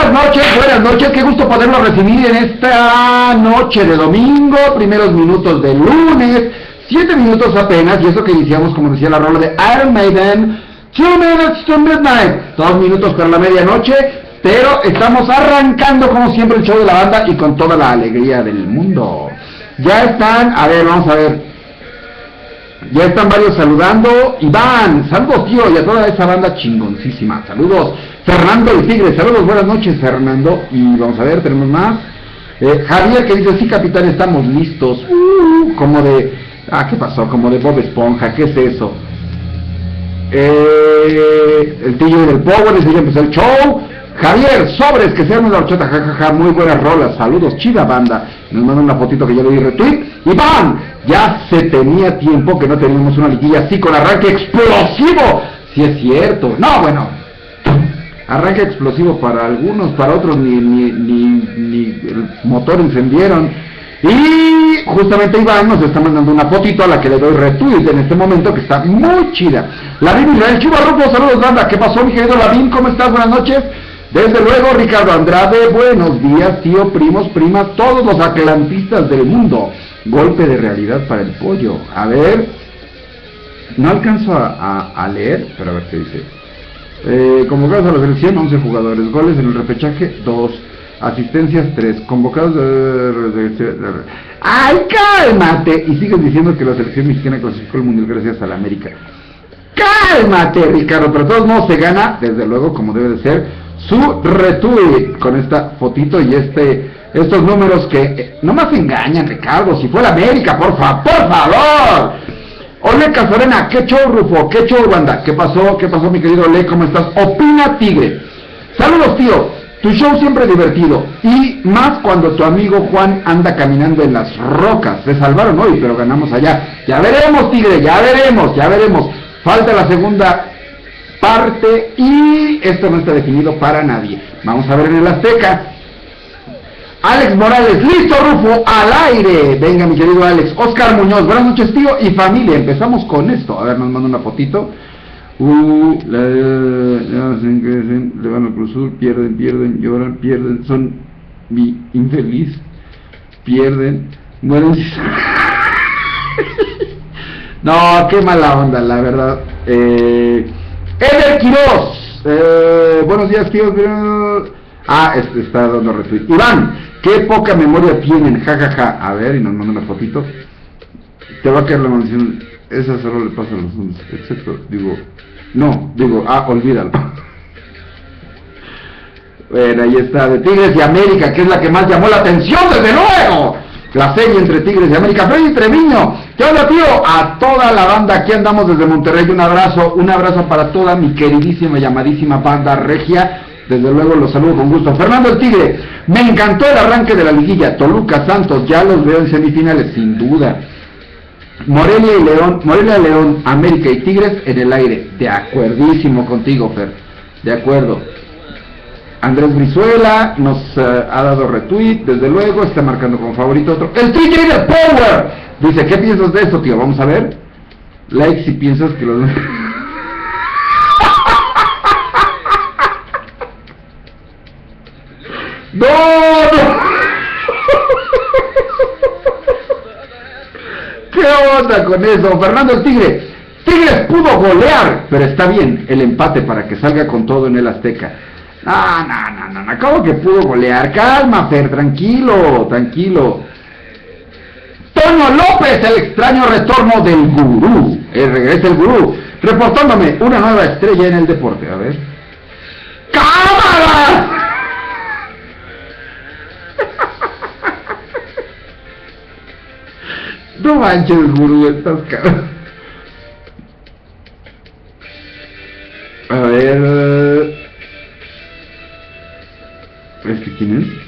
Buenas noches, qué gusto poderlo recibir en esta noche de domingo, primeros minutos de lunes, 7 minutos apenas, y eso que iniciamos, como decía la rola de Iron Maiden, 2 minutes to midnight, 2 minutos para la medianoche, pero estamos arrancando como siempre el show de la banda y con toda la alegría del mundo. Ya están, a ver, vamos a ver. Ya están varios saludando. Iván, saludos tío, y a toda esa banda chingoncísima. Saludos. Fernando el Tigre, saludos, buenas noches Fernando. Y vamos a ver, tenemos más. Javier que dice, sí capitán, estamos listos. Como de... ¿qué pasó? Como de Bob Esponja, ¿qué es eso? El tío del Power dice, ya empezó el show. Javier, sobres, que se arme la horchata, jajaja, muy buenas rolas, saludos, chida banda. Nos mandan una fotito que ya le di retweet. Iván, ya se tenía tiempo que no teníamos una liguilla así con arranque explosivo. Si es cierto, no, bueno, arranque explosivo para algunos, para otros ni el motor encendieron. Y justamente Iván nos está mandando una fotito a la que le doy retweet en este momento, que está muy chida. Lavín Israel Chubarruco, saludos banda, ¿qué pasó mi querido Lavín? ¿Cómo estás? Buenas noches. Desde luego Ricardo Andrade, buenos días tío, primos, primas, todos los atlantistas del mundo. Golpe de realidad para el pollo. A ver, no alcanzo a leer, pero a ver qué dice. Convocados a la selección 11 jugadores, goles en el repechaje 2, asistencias 3, convocados ¡ay, cálmate! Y sigues diciendo que la selección mexicana clasificó el mundial gracias a la América. ¡Cálmate, Ricardo! Pero de todos modos se gana, desde luego, como debe de ser, su retweet con esta fotito y estos números que no más engañan, Ricardo. Si fue la América, por favor. Ole Casorena, qué show, Rufo, qué show, banda. ¿Qué pasó, mi querido Ole? ¿Cómo estás? Opina Tigre. Saludos, tío. Tu show siempre divertido, y más cuando tu amigo Juan anda caminando en las rocas. Se salvaron hoy, pero ganamos allá. Ya veremos, Tigre, ya veremos. Falta la segunda parte y esto no está definido para nadie. Vamos a ver en el Azteca. Alex Morales, listo Rufo, al aire. Venga mi querido Alex. Oscar Muñoz, buenas noches tío y familia. Empezamos con esto. A ver, nos manda una fotito. Le van al Cruz Azul, pierden, lloran, pierden, son infeliz, pierden, mueren. No, qué mala onda, la verdad. Eder Quiroz, buenos días tío. Está dando retweet. Iván, qué poca memoria tienen, jajaja. A ver, y nos manda una fotito. Te va a quedar la maldición. Esa solo le pasa a los hombres, excepto, olvídalo. Bueno, ahí está, de Tigres y América, que es la que más llamó la atención, desde luego. La serie entre Tigres y América. Freddy Treviño, ¿qué onda tío? A toda la banda, aquí andamos desde Monterrey, un abrazo para toda mi queridísima y amadísima banda regia. Desde luego los saludo con gusto. Fernando el Tigre, me encantó el arranque de la liguilla. Toluca, Santos, ya los veo en semifinales, sin duda. Morelia, León, América y Tigres en el aire. De acuerdísimo contigo, Fer. De acuerdo. Andrés Brizuela nos ha dado retweet, desde luego, está marcando como favorito otro. El TJ de Power dice, ¿qué piensas de eso, tío? Vamos a ver. Like si piensas que los... ¡No! ¿Qué onda con eso? Fernando el Tigre. Tigres pudo golear, pero está bien el empate para que salga con todo en el Azteca. No, ¿cómo que pudo golear? Calma, Fer, tranquilo. Toño López, el extraño retorno del gurú. Regresa el gurú, reportándome una nueva estrella en el deporte. A ver. ¡Cámara! No manches, gurú, estás caro. A ver... ¿quién es?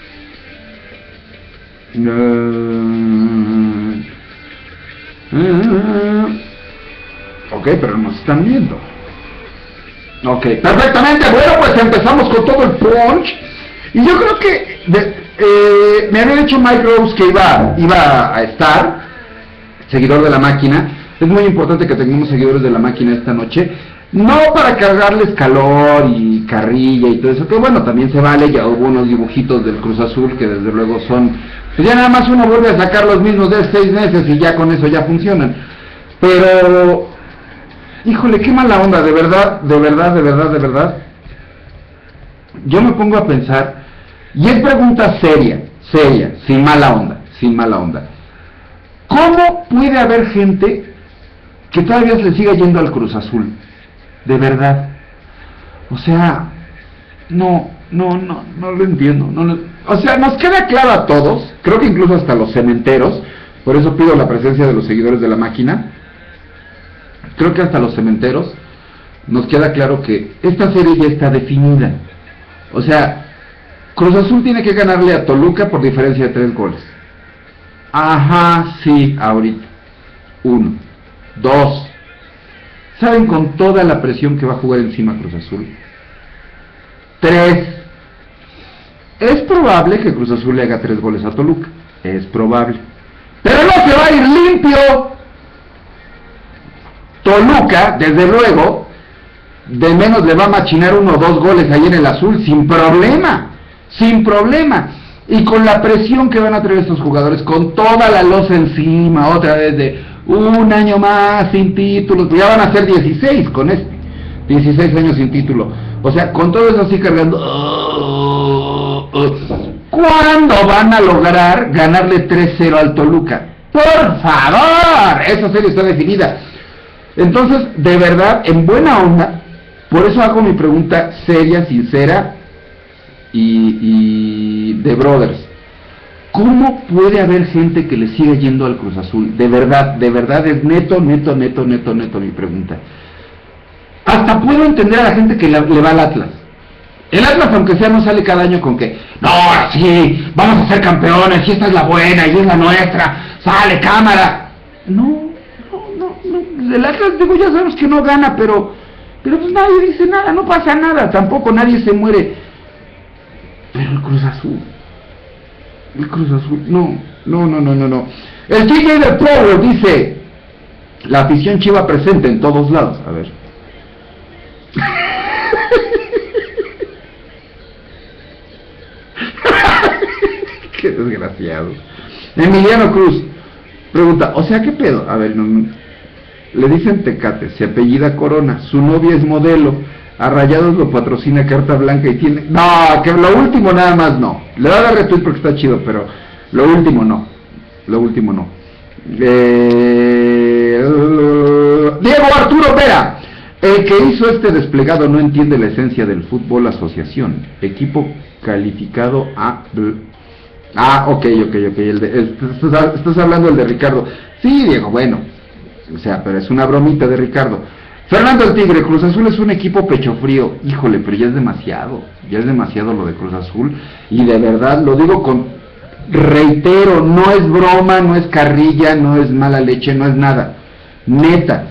Ok, pero nos están viendo. Ok, perfectamente. Bueno, pues empezamos con todo el punch. Y yo creo que me había dicho Mike Rose que iba a estar seguidor de la máquina. Es muy importante que tengamos seguidores de la máquina esta noche. No para cargarles calor y carrilla y todo eso, que bueno, también se vale, ya hubo unos dibujitos del Cruz Azul que desde luego son, pues ya nada más uno vuelve a sacar los mismos de 6 meses y ya con eso ya funcionan. Pero, híjole, qué mala onda, de verdad, de verdad, de verdad, de verdad. Yo me pongo a pensar, y es pregunta seria, seria, sin mala onda, sin mala onda. ¿Cómo puede haber gente que todavía se siga yendo al Cruz Azul? De verdad. O sea, no lo entiendo. O sea, nos queda claro a todos, creo que incluso hasta los cementeros, por eso pido la presencia de los seguidores de la máquina, creo que hasta los cementeros nos queda claro que esta serie ya está definida. O sea, Cruz Azul tiene que ganarle a Toluca por diferencia de 3 goles. Ajá, sí, ahorita. 1, 2. ¿Saben con toda la presión que va a jugar encima Cruz Azul? 3. Es probable que Cruz Azul le haga 3 goles a Toluca. Es probable. Pero no se va a ir limpio. Toluca, desde luego, de menos le va a machinar 1 o 2 goles ahí en el azul, sin problema. Sin problema. Y con la presión que van a traer estos jugadores, con toda la losa encima, otra vez de un año más sin títulos, ya van a ser 16 con este, 16 años sin título. O sea, con todo eso así cargando, ¿cuándo van a lograr ganarle 3-0 al Toluca? ¡Por favor! Esa serie está definida. Entonces, de verdad, en buena onda, por eso hago mi pregunta seria, sincera y de brothers. ¿Cómo puede haber gente que le siga yendo al Cruz Azul? De verdad es neto mi pregunta. Hasta puedo entender a la gente que le va al Atlas. El Atlas, aunque sea, no sale cada año con que, no, ahora sí, vamos a ser campeones, y esta es la buena, y es la nuestra, sale cámara. No, el Atlas, digo, ya sabemos que no gana, pero pues nadie dice nada, no pasa nada, tampoco nadie se muere. Pero el Cruz Azul, no. El TJ del Power dice, la afición chiva presente en todos lados. A ver. Qué desgraciado. Emiliano Cruz pregunta, o sea, ¿qué pedo? A ver, le dicen Tecate, se apellida Corona, su novia es modelo, a Rayados lo patrocina Carta Blanca y tiene... No, que lo último nada más no. Le va a dar retweet porque está chido, pero lo último no. Diego Arturo Vera, el que hizo este desplegado no entiende la esencia del fútbol asociación. Equipo calificado a... ok. Estás hablando del de Ricardo. Sí, Diego, bueno. O sea, pero es una bromita de Ricardo. Fernando el Tigre, Cruz Azul es un equipo pecho frío. Híjole, pero ya es demasiado lo de Cruz Azul. Y de verdad, lo digo reitero, no es broma, no es carrilla, no es mala leche, no es nada. Neta.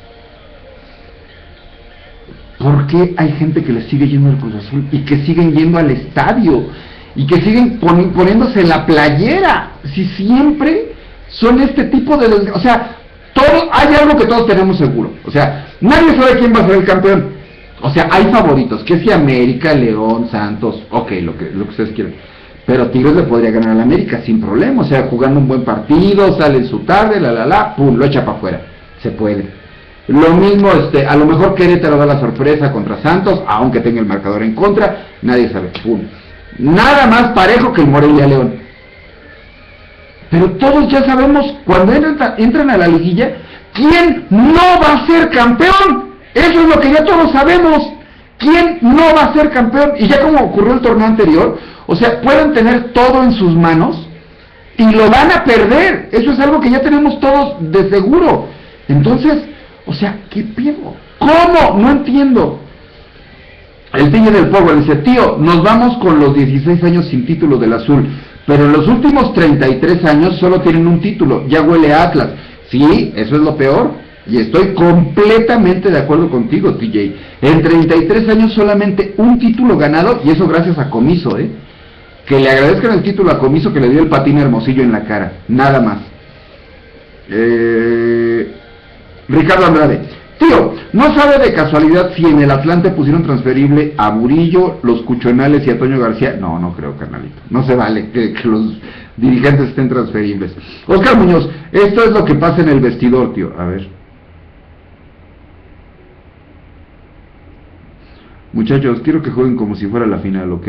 ¿Por qué hay gente que le sigue yendo al Cruz Azul y que siguen yendo al estadio? Y que siguen poniéndose la playera. Si siempre son este tipo de... O sea, hay algo que todos tenemos seguro. O sea, nadie sabe quién va a ser el campeón. O sea, hay favoritos, que si América, León, Santos, ok, lo que ustedes quieran. Pero Tigres le podría ganar a la América sin problema. O sea, jugando un buen partido, sale en su tarde, pum, lo echa para afuera. Se puede. Lo mismo, a lo mejor Querétaro da la sorpresa contra Santos, aunque tenga el marcador en contra, nadie sabe. Pum. Nada más parejo que el Morelia León. Pero todos ya sabemos, cuando entran a la liguilla, ¿quién no va a ser campeón? Eso es lo que ya todos sabemos. ¿Quién no va a ser campeón? Y ya como ocurrió el torneo anterior, o sea, pueden tener todo en sus manos y lo van a perder. Eso es algo que ya tenemos todos de seguro. Entonces, o sea, ¿qué pedo? ¿Cómo? No entiendo. El Tigre del Power dice, tío, nos vamos con los 16 años sin título del azul, pero en los últimos 33 años solo tienen un título, ya huele a Atlas. Sí, eso es lo peor, y estoy completamente de acuerdo contigo, TJ. En 33 años solamente un título ganado, y eso gracias a Comiso, que le agradezcan el título a Comiso que le dio el patín Hermosillo en la cara, nada más. Ricardo Andrade, Tío, ¿no sabe de casualidad si en el Atlante pusieron transferible a Murillo, los Cuchonales y a Toño García? No, no creo, carnalito. No se vale que los dirigentes estén transferibles. Oscar Muñoz, esto es lo que pasa en el vestidor, tío. A ver. Muchachos, quiero que jueguen como si fuera la final, ¿ok?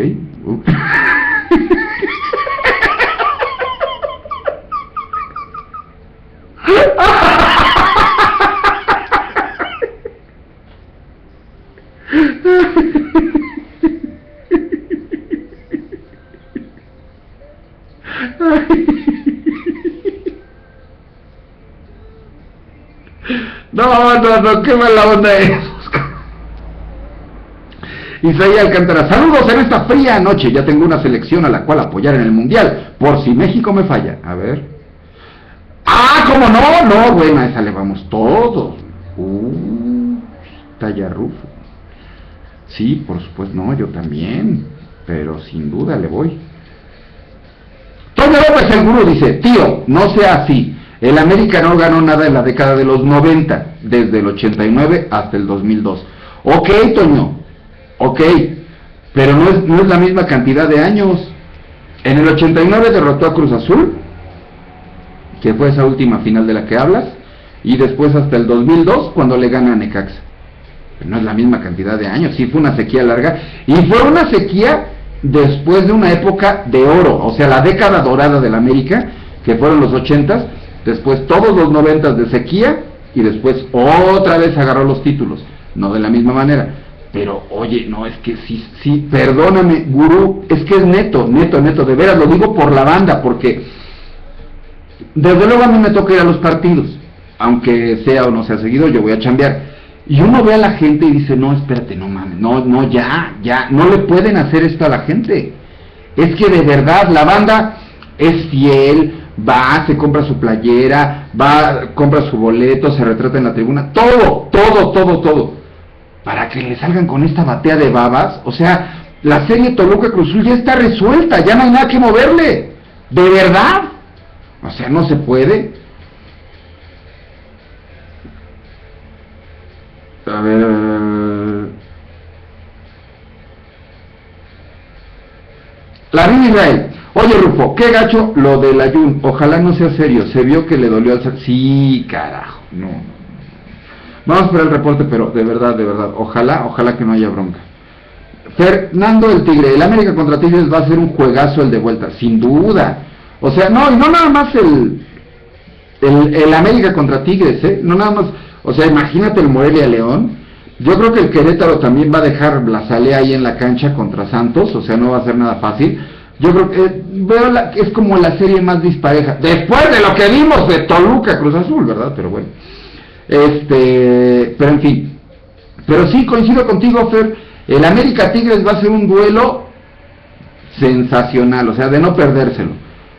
No, qué mala onda es. Isaías Alcántara, saludos en esta fría noche, ya tengo una selección a la cual apoyar en el Mundial, por si México me falla. A ver. ¡Ah, cómo no! No, bueno, a esa le vamos todos. Tallarrufo. Sí, por supuesto, no, yo también, pero sin duda le voy. Toño López el Gurú dice, tío, no sea así, el América no ganó nada en la década de los 90, desde el 89 hasta el 2002. Ok, Toño, ok, pero no es la misma cantidad de años. En el 89 derrotó a Cruz Azul, que fue esa última final de la que hablas, y después hasta el 2002 cuando le gana a Necaxa. Pero no es la misma cantidad de años, sí fue una sequía larga, y fue una sequía después de una época de oro, o sea, la década dorada del América, que fueron los 80s, después todos los 90s de sequía, y después otra vez agarró los títulos, no de la misma manera. Pero oye, no, es que sí, perdóname, Gurú, es que es neto, de veras, lo digo por la banda, porque desde luego a mí me toca ir a los partidos, aunque sea o no sea seguido, yo voy a chambear. Y uno ve a la gente y dice, no, espérate, no mames, no, ya, no le pueden hacer esto a la gente. Es que de verdad, la banda es fiel, va, se compra su playera, va, compra su boleto, se retrata en la tribuna, todo, para que le salgan con esta batea de babas. O sea, la serie Toluca Cruz Azul ya está resuelta, ya no hay nada que moverle, de verdad. O sea, no se puede. A ver. Lavín Israel. Oye, Rufo, qué gacho lo del Ayun. Ojalá no sea serio. Se vio que le dolió al... Sí, carajo. No. Vamos a esperar el reporte, pero de verdad. Ojalá que no haya bronca. Fernando el Tigre. El América contra Tigres va a ser un juegazo el de vuelta. Sin duda. O sea, no nada más el América contra Tigres, no nada más. O sea, imagínate el Morelia León. Yo creo que el Querétaro también va a dejar la salea ahí en la cancha contra Santos, o sea, no va a ser nada fácil. Yo creo que es como la serie más dispareja, después de lo que vimos de Toluca Cruz Azul, ¿verdad? Pero bueno, pero en fin. Pero sí, coincido contigo, Fer, el América Tigres va a ser un duelo sensacional, o sea, de no perdérselo.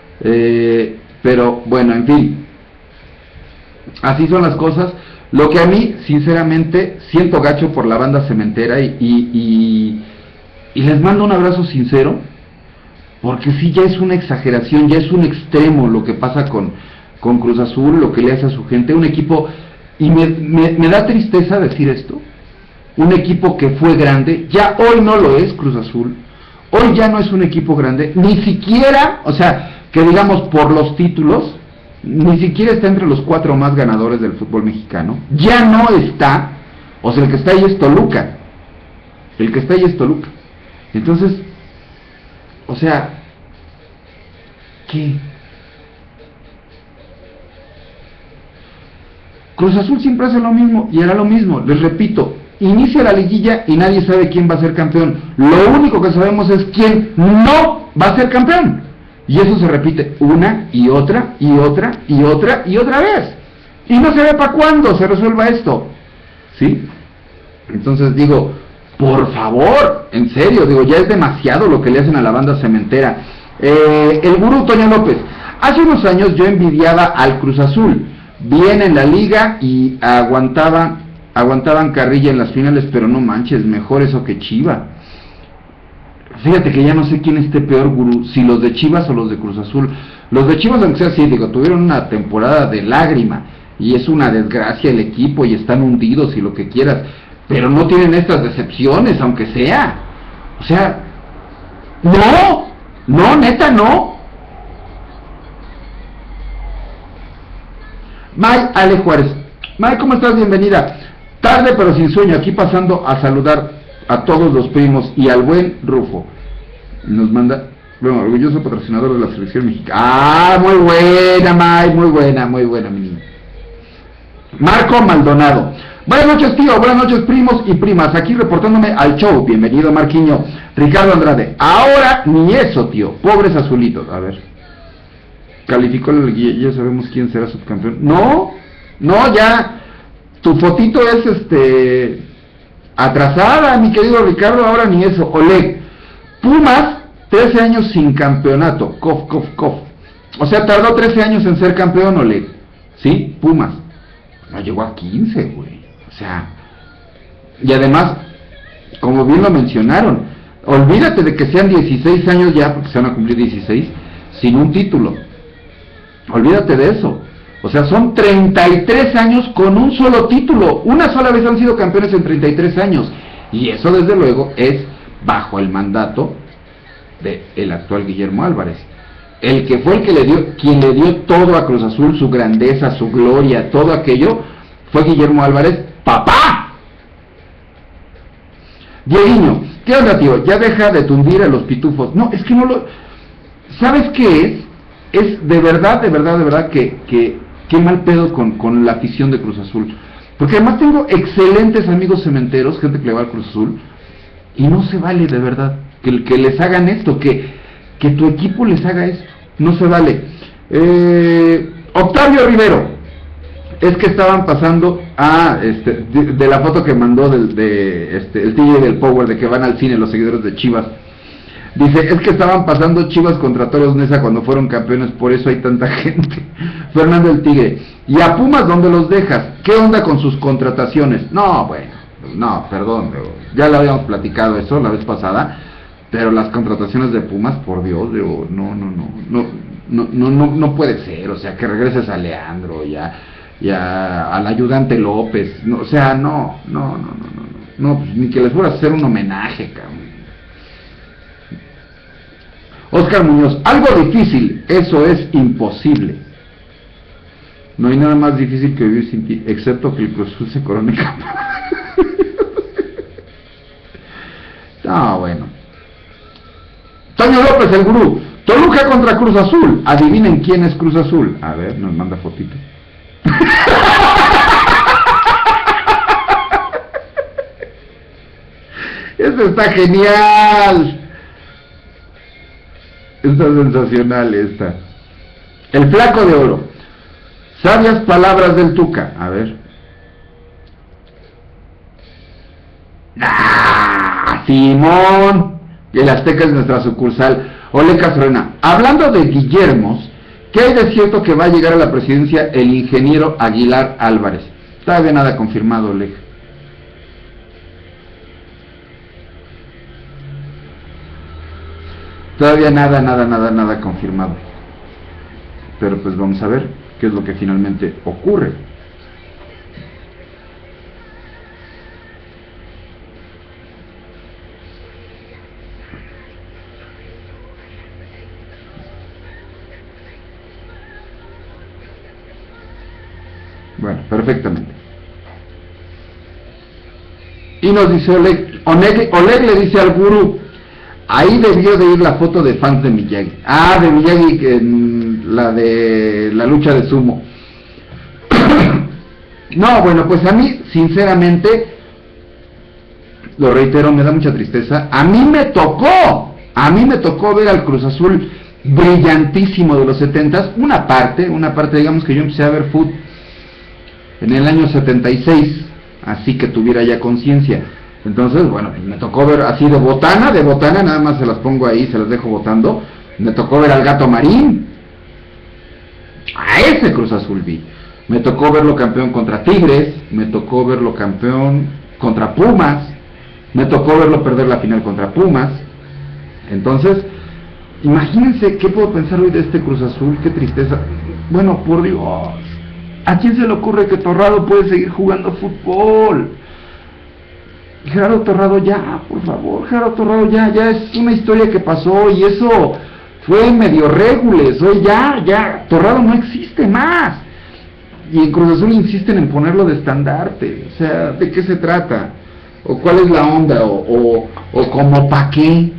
Pero bueno, en fin, así son las cosas. Lo que a mí, sinceramente, siento gacho por la banda cementera y les mando un abrazo sincero, porque sí, ya es una exageración, ya es un extremo lo que pasa con Cruz Azul, lo que le hace a su gente, un equipo, y me da tristeza decir esto, un equipo que fue grande, ya hoy no lo es Cruz Azul, hoy ya no es un equipo grande, ni siquiera, o sea, que digamos por los títulos, ni siquiera está entre los 4 más ganadores del fútbol mexicano, ya no está, o sea, el que está ahí es Toluca, entonces, o sea, ¿qué? Cruz Azul siempre hace lo mismo, y hará lo mismo, les repito, inicia la liguilla y nadie sabe quién va a ser campeón, lo único que sabemos es quién no va a ser campeón. Y eso se repite una y otra vez. Y no se ve para cuándo se resuelva esto. ¿Sí? Entonces digo, por favor, en serio, digo, ya es demasiado lo que le hacen a la banda cementera. El Gurú Toño López. Hace unos años yo envidiaba al Cruz Azul. Bien en la liga y aguantaban carrilla en las finales, pero no manches, mejor eso que Chiva. Fíjate que ya no sé quién esté peor, Gurú, si los de Chivas o los de Cruz Azul. Los de Chivas, aunque sea así, digo, tuvieron una temporada de lágrima. y es una desgracia el equipo y están hundidos y lo que quieras, pero no tienen estas decepciones, aunque sea. O sea, no, neta, no. May Ale Juárez. May, ¿cómo estás? Bienvenida. Tarde pero sin sueño, aquí pasando a saludar a todos los primos y al buen Rufo. Nos manda, bueno, orgulloso patrocinador de la selección mexicana. Ah, muy buena, May, muy buena, mi niño. Marco Maldonado. Buenas noches, tío, buenas noches, primos y primas. Aquí reportándome al show. Bienvenido, Marquiño. Ricardo Andrade. Ahora ni eso, tío. Pobres azulitos. A ver. Calificó la liguilla, ya sabemos quién será subcampeón. No, ya. Tu fotito es atrasada, mi querido Ricardo. Ahora ni eso. Oleg. Pumas, 13 años sin campeonato. Cof. O sea, tardó 13 años en ser campeón, Oleg. ¿Sí? Pumas. No llegó a 15, güey. O sea, y además, como bien lo mencionaron, olvídate de que sean 16 años ya, porque se van a cumplir 16, sin un título. Olvídate de eso. O sea, son 33 años con un solo título. Una sola vez han sido campeones en 33 años. Y eso, desde luego, es bajo el mandato del actual Guillermo Álvarez. El que fue quien le dio todo a Cruz Azul, su grandeza, su gloria, todo aquello, fue Guillermo Álvarez, papá. Dieguiño, ¿qué onda, tío? Ya deja de tundir a los pitufos. No, es que no lo... ¿Sabes qué es? Es de verdad que mal pedo con la afición de Cruz Azul. Porque además tengo excelentes amigos cementeros, gente que le va al Cruz Azul, y no se vale de verdad que les hagan esto, que tu equipo les haga esto. No se vale. Octavio Rivero. Es que estaban pasando de la foto que mandó el TJ del Power, de que van al cine los seguidores de Chivas. Dice, es que estaban pasando Chivas contra Toros Neza cuando fueron campeones, por eso hay tanta gente. Fernando el Tigre. ¿Y a Pumas dónde los dejas? ¿Qué onda con sus contrataciones? No, bueno, no, perdón, ya lo habíamos platicado eso la vez pasada, pero las contrataciones de Pumas, por Dios, no puede ser. O sea, que regreses a Leandro, ya al ayudante López, no, o sea, no, pues, ni que les fuera a hacer un homenaje, cabrón. Oscar Muñoz, algo difícil, eso es imposible. No hay nada más difícil que vivir sin ti, excepto que el Cruz Azul se corone campeón. No, bueno. Toño López, el gurú. Toluca contra Cruz Azul. Adivinen quién es Cruz Azul. A ver, nos manda fotito. Esto está genial. Está sensacional esta. El flaco de oro. Sabias palabras del Tuca. A ver. ¡Ah! Simón. El Azteca es nuestra sucursal. Ole Castrona. Hablando de Guillermos, ¿qué hay de cierto que va a llegar a la presidencia el ingeniero Aguilar Álvarez? Todavía nada confirmado, Oleg. Todavía nada confirmado. Pero pues vamos a ver qué es lo que finalmente ocurre. Bueno, perfectamente. Y nos dice Oleg le dice al gurú, ahí debió de ir la foto de fans de Miyagi. Ah, de Miyagi, la de la lucha de sumo. No, bueno, pues a mí, sinceramente, lo reitero, me da mucha tristeza. A mí me tocó ver al Cruz Azul brillantísimo de los 70s, una parte, digamos que yo empecé a ver fútbol en el año 76, así que tuviera ya conciencia. Entonces, bueno, me tocó ver así de botana, nada más se las pongo ahí, se las dejo botando. Me tocó ver al Gato Marín, a ese Cruz Azul vi. Me tocó verlo campeón contra Tigres, me tocó verlo campeón contra Pumas, me tocó verlo perder la final contra Pumas. Entonces, imagínense qué puedo pensar hoy de este Cruz Azul, qué tristeza. Bueno, por Dios, ¿A quién se le ocurre que Torrado puede seguir jugando fútbol? Gerardo Torrado ya, por favor, Gerardo Torrado ya es una historia que pasó y eso fue medio régules, hoy ya, Torrado no existe más. Y en Cruz Azul insisten en ponerlo de estandarte, o sea, ¿de qué se trata? ¿O cuál es la onda? ¿O como pa' qué?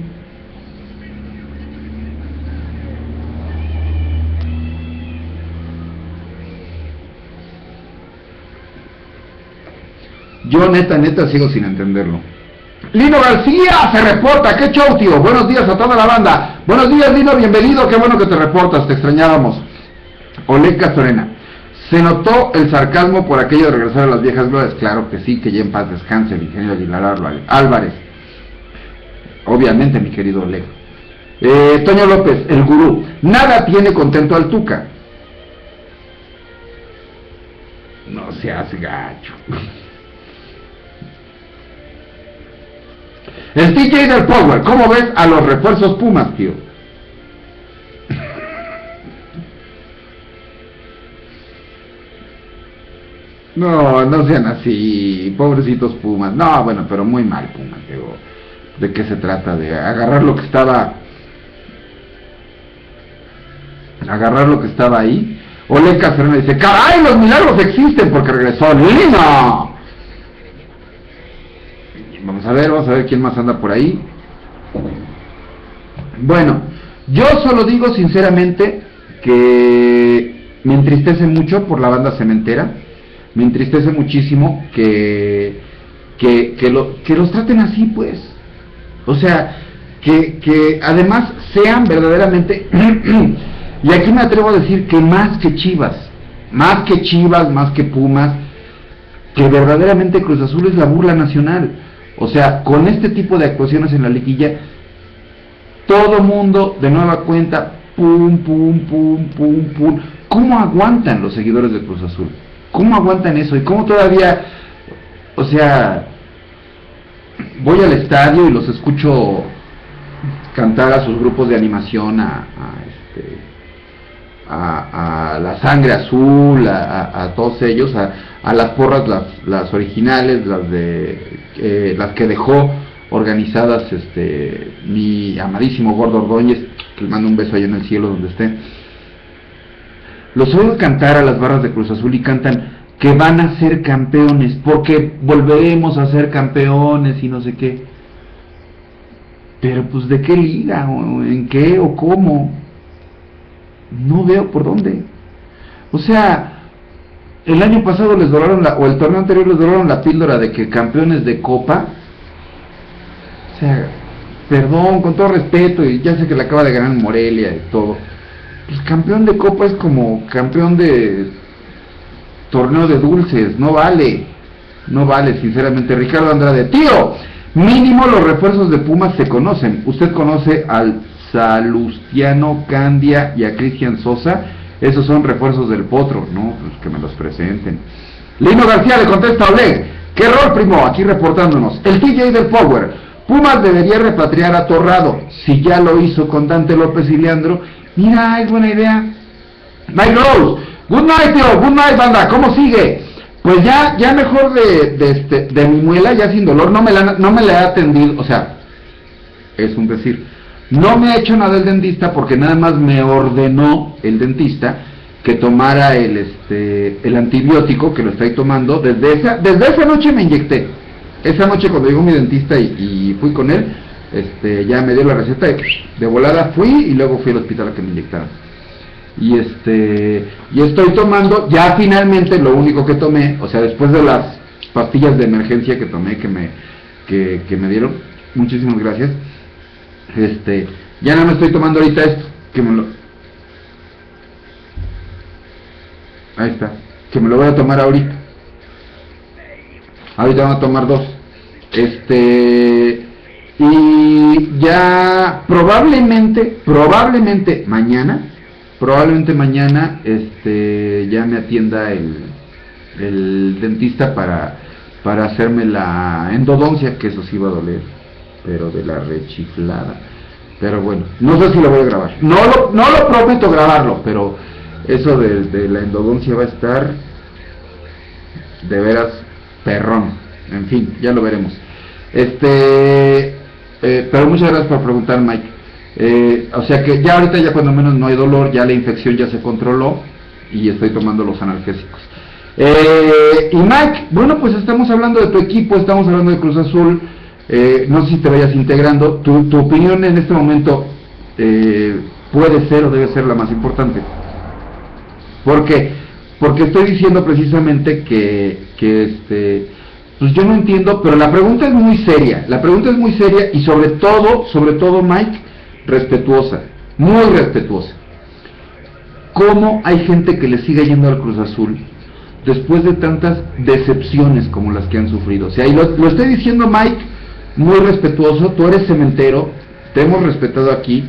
Yo neta sigo sin entenderlo. Lino García se reporta, qué show, tío. Buenos días a toda la banda. Buenos días, Lino, bienvenido, qué bueno que te reportas, te extrañábamos. Oleg Castorena, ¿se notó el sarcasmo por aquello de regresar a las viejas glorias? Claro que sí, que ya en paz descanse el ingeniero Aguilar Álvarez. Obviamente, mi querido Oleg. Toño López, el gurú, nada tiene contento al Tuca. No seas gacho. El TJ del Power, ¿cómo ves a los refuerzos Pumas, tío? No sean así, pobrecitos Pumas. No, bueno, pero muy mal Pumas, digo. ¿De qué se trata? De agarrar lo que estaba ahí. Oleg Caserena dice, ¡caray, los milagros existen! Porque regresó Lino. Vamos a ver quién más anda por ahí. Bueno, yo solo digo sinceramente que me entristece mucho por la banda cementera. Me entristece muchísimo que los traten así, pues. O sea, que además sean verdaderamente, y aquí me atrevo a decir que más que Chivas, más que Pumas, que verdaderamente Cruz Azul es la burla nacional. O sea, con este tipo de actuaciones en la liguilla, todo mundo de nueva cuenta, pum. ¿Cómo aguantan los seguidores de Cruz Azul? ¿Cómo aguantan eso? ¿Y cómo todavía, o sea, voy al estadio y los escucho cantar a sus grupos de animación, a la Sangre Azul, a todos ellos, a las porras, las originales, las que dejó organizadas mi amadísimo Gordo Ordóñez, que le mando un beso allá en el cielo donde esté. Los oigo cantar a las barras de Cruz Azul y cantan que van a ser campeones, porque volveremos a ser campeones y no sé qué. Pero pues ¿de qué liga? ¿O en qué? ¿O cómo? No veo por dónde. O sea, el año pasado les doraron o el torneo anterior les doraron la píldora de que campeones de Copa. O sea, perdón, con todo respeto, y ya sé que le acaba de ganar Morelia y todo. Pues campeón de Copa es como campeón de torneo de dulces, no vale, sinceramente. Ricardo Andrade, tío, mínimo los refuerzos de Pumas se conocen. Usted conoce al Salustiano Candia y a Cristian Sosa, esos son refuerzos del Potro, no, pues que me los presenten. Lino García le contesta a Oleg, ¿qué rol, primo? Aquí reportándonos. El TJ del Power, Pumas debería repatriar a Torrado, si ya lo hizo con Dante López y Leandro. Mira, es buena idea. Mike Rose, good night, tío, good night, banda, ¿cómo sigue? Pues ya mejor de mi muela, ya sin dolor, no me la ha atendido, o sea, es un decir, no me ha hecho nada el dentista porque nada más me ordenó el dentista que tomara el antibiótico, que lo estoy tomando, desde esa noche me inyecté. Esa noche cuando llegó mi dentista y fui con él, ya me dio la receta y de volada fui y luego fui al hospital a que me inyectaran. Y estoy tomando, ya finalmente lo único que tomé, o sea, después de las pastillas de emergencia que tomé, que me dieron, muchísimas gracias, ya no me estoy tomando ahorita esto, ahí está, que me lo voy a tomar ahorita voy a tomar 2, y ya probablemente mañana ya me atienda el dentista para hacerme la endodoncia, que eso sí va a doler, pero de la rechiflada. Pero bueno, no sé si lo voy a grabar, no lo prometo grabarlo, pero eso de la endodoncia va a estar de veras perrón. En fin, ya lo veremos. Pero muchas gracias por preguntar, Mike. O sea que ya ahorita, ya cuando menos no hay dolor, ya la infección ya se controló y estoy tomando los analgésicos. Y Mike, bueno, pues estamos hablando de tu equipo, estamos hablando de Cruz Azul. No sé si te vayas integrando. Tu opinión en este momento puede ser o debe ser la más importante. Porque estoy diciendo precisamente que pues yo no entiendo, pero la pregunta es muy seria. La pregunta es muy seria y sobre todo, Mike, respetuosa, muy respetuosa. ¿Cómo hay gente que le sigue yendo al Cruz Azul después de tantas decepciones como las que han sufrido? O sea, y lo estoy diciendo, Mike, muy respetuoso. Tú eres cementero, te hemos respetado aquí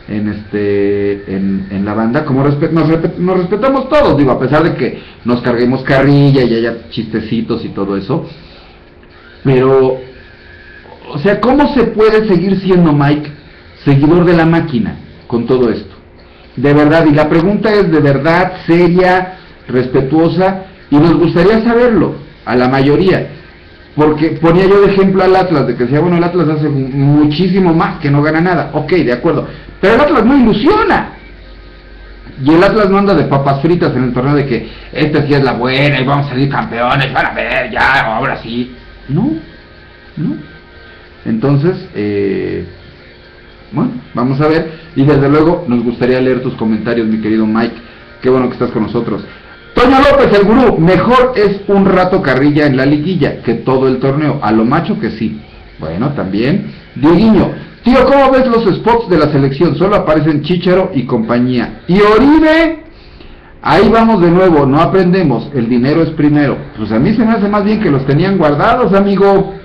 en la banda, como nos respetamos todos, digo, a pesar de que nos carguemos carrilla y haya chistecitos y todo eso. Pero, o sea, ¿cómo se puede seguir siendo, Mike, seguidor de la máquina con todo esto? De verdad, y la pregunta es de verdad, seria, respetuosa, y nos gustaría saberlo, a la mayoría, porque ponía yo de ejemplo al Atlas, de que decía, bueno, el Atlas hace muchísimo más, que no gana nada, ok, de acuerdo, pero el Atlas no ilusiona, y el Atlas no anda de papas fritas en el torneo de que esta sí es la buena, y vamos a salir campeones, van a ver, ya, ahora sí, no. Entonces, bueno, vamos a ver, y desde luego nos gustaría leer tus comentarios, mi querido Mike. Qué bueno que estás con nosotros. Toño López, el gurú: mejor es un rato carrilla en la liguilla que todo el torneo, a lo macho que sí. Bueno, también. Dieguiño: tío, ¿cómo ves los spots de la selección? Solo aparecen Chícharo y compañía. Y Oribe, ahí vamos de nuevo, no aprendemos, el dinero es primero. Pues a mí se me hace más bien que los tenían guardados, amigo.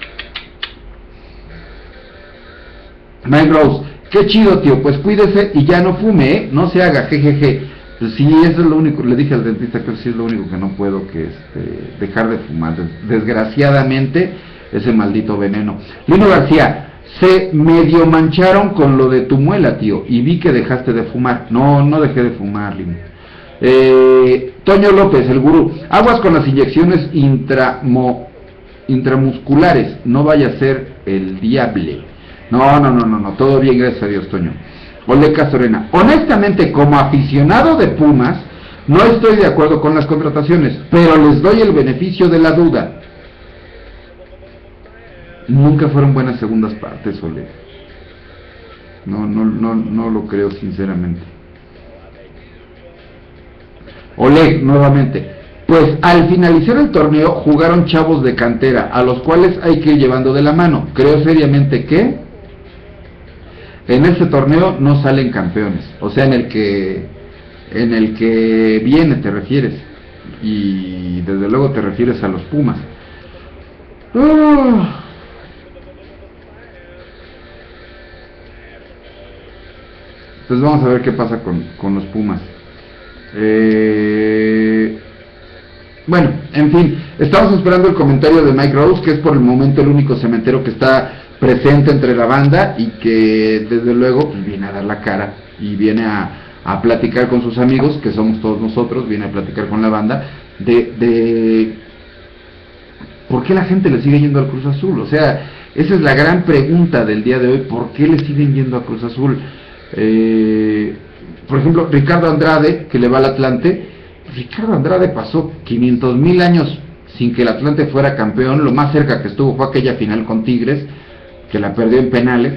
Mike Rose: qué chido, tío, pues cuídese y ya no fume, ¿eh? No se haga, jejeje. Pues sí, eso es lo único, le dije al dentista que sí es lo único que no puedo, que dejar de fumar, desgraciadamente, ese maldito veneno. Lino García: se medio mancharon con lo de tu muela, tío, y vi que dejaste de fumar. No dejé de fumar, Lino. Toño López, el gurú: aguas con las inyecciones intramusculares, no vaya a ser el diable. No, todo bien, gracias a Dios, Toño. Ole Castorena: honestamente, como aficionado de Pumas, no estoy de acuerdo con las contrataciones, pero les doy el beneficio de la duda. Nunca fueron buenas segundas partes, Ole. No lo creo, sinceramente. Oleg, nuevamente: pues al finalizar el torneo jugaron chavos de cantera, a los cuales hay que ir llevando de la mano. Creo seriamente que en este torneo no salen campeones, o sea, en el que viene te refieres, y desde luego te refieres a los Pumas. Pues vamos a ver qué pasa con los Pumas. Bueno, en fin, estamos esperando el comentario de Mike Rose, que es por el momento el único cementero que está presente entre la banda y que desde luego pues viene a dar la cara y viene a platicar con sus amigos, que somos todos nosotros, viene a platicar con la banda de por qué la gente le sigue yendo al Cruz Azul. O sea, esa es la gran pregunta del día de hoy: ¿por qué le siguen yendo a Cruz Azul? Por ejemplo, Ricardo Andrade, que le va al Atlante. Ricardo Andrade pasó 500,000 años sin que el Atlante fuera campeón. Lo más cerca que estuvo fue aquella final con Tigres, que la perdió en penales,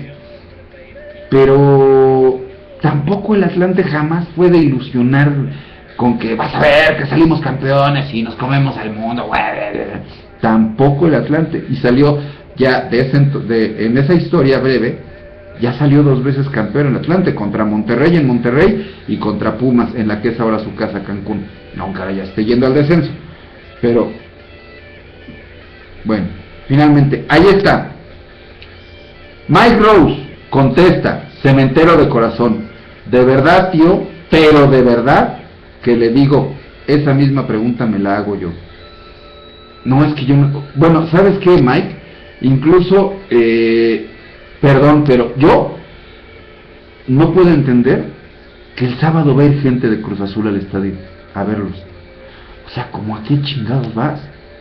pero tampoco el Atlante jamás puede ilusionar con que vas a ver que salimos campeones y nos comemos al mundo. Tampoco el Atlante, y salió ya en esa historia breve, ya salió 2 veces campeón el Atlante, contra Monterrey en Monterrey y contra Pumas, en la que es ahora su casa, Cancún. Aunque ahora ya esté yendo al descenso, pero bueno, finalmente, ahí está. Mike Rose contesta, cementero de corazón: de verdad, tío, pero de verdad que le digo, esa misma pregunta me la hago yo. No es que yo no... Bueno, ¿sabes qué, Mike? Incluso, perdón, pero yo no puedo entender que el sábado va a ir gente de Cruz Azul al estadio a verlos. O sea, ¿cómo a qué chingados vas?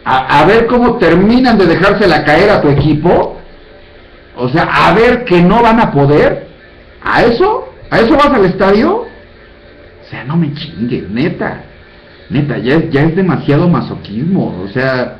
a ver cómo terminan de dejársela caer a tu equipo, o sea, a ver que no van a poder, a eso vas al estadio, o sea, no me chingues, neta, ya es demasiado masoquismo, o sea,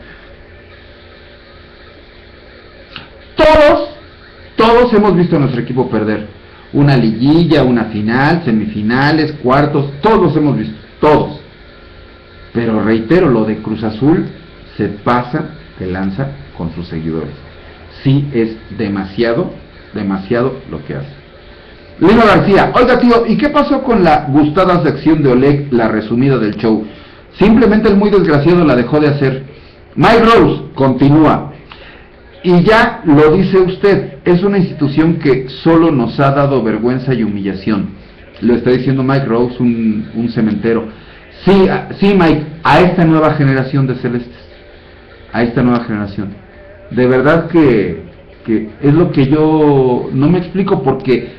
todos hemos visto a nuestro equipo perder, una liguilla, una final, semifinales, cuartos, todos los hemos visto, todos, pero reitero, lo de Cruz Azul se pasa de lanza con sus seguidores, sí es demasiado lo que hace. Lino García, oiga tío, ¿y qué pasó con la gustada sección de Oleg, la resumida del show? Simplemente el muy desgraciado la dejó de hacer. Mike Rose, continúa. Y ya lo dice usted, es una institución que solo nos ha dado vergüenza y humillación. Lo está diciendo Mike Rose, un cementero. Sí Mike, a esta nueva generación de celestes, a esta nueva generación. De verdad que es lo que yo no me explico, porque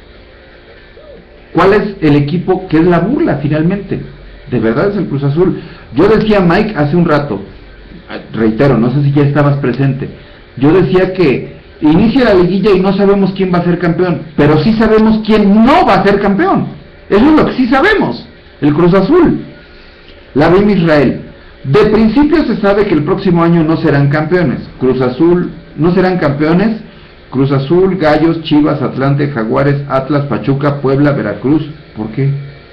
¿cuál es el equipo que es la burla finalmente? De verdad es el Cruz Azul. Yo decía, Mike, hace un rato, reitero, no sé si ya estabas presente, yo decía que inicia la liguilla y no sabemos quién va a ser campeón, pero sí sabemos quién no va a ser campeón. Eso es lo que sí sabemos, el Cruz Azul. La BIM Israel, de principio se sabe que el próximo año no serán campeones. Cruz Azul, no serán campeones. Cruz Azul, Gallos, Chivas, Atlante, Jaguares, Atlas, Pachuca, Puebla, Veracruz. ¿Por qué?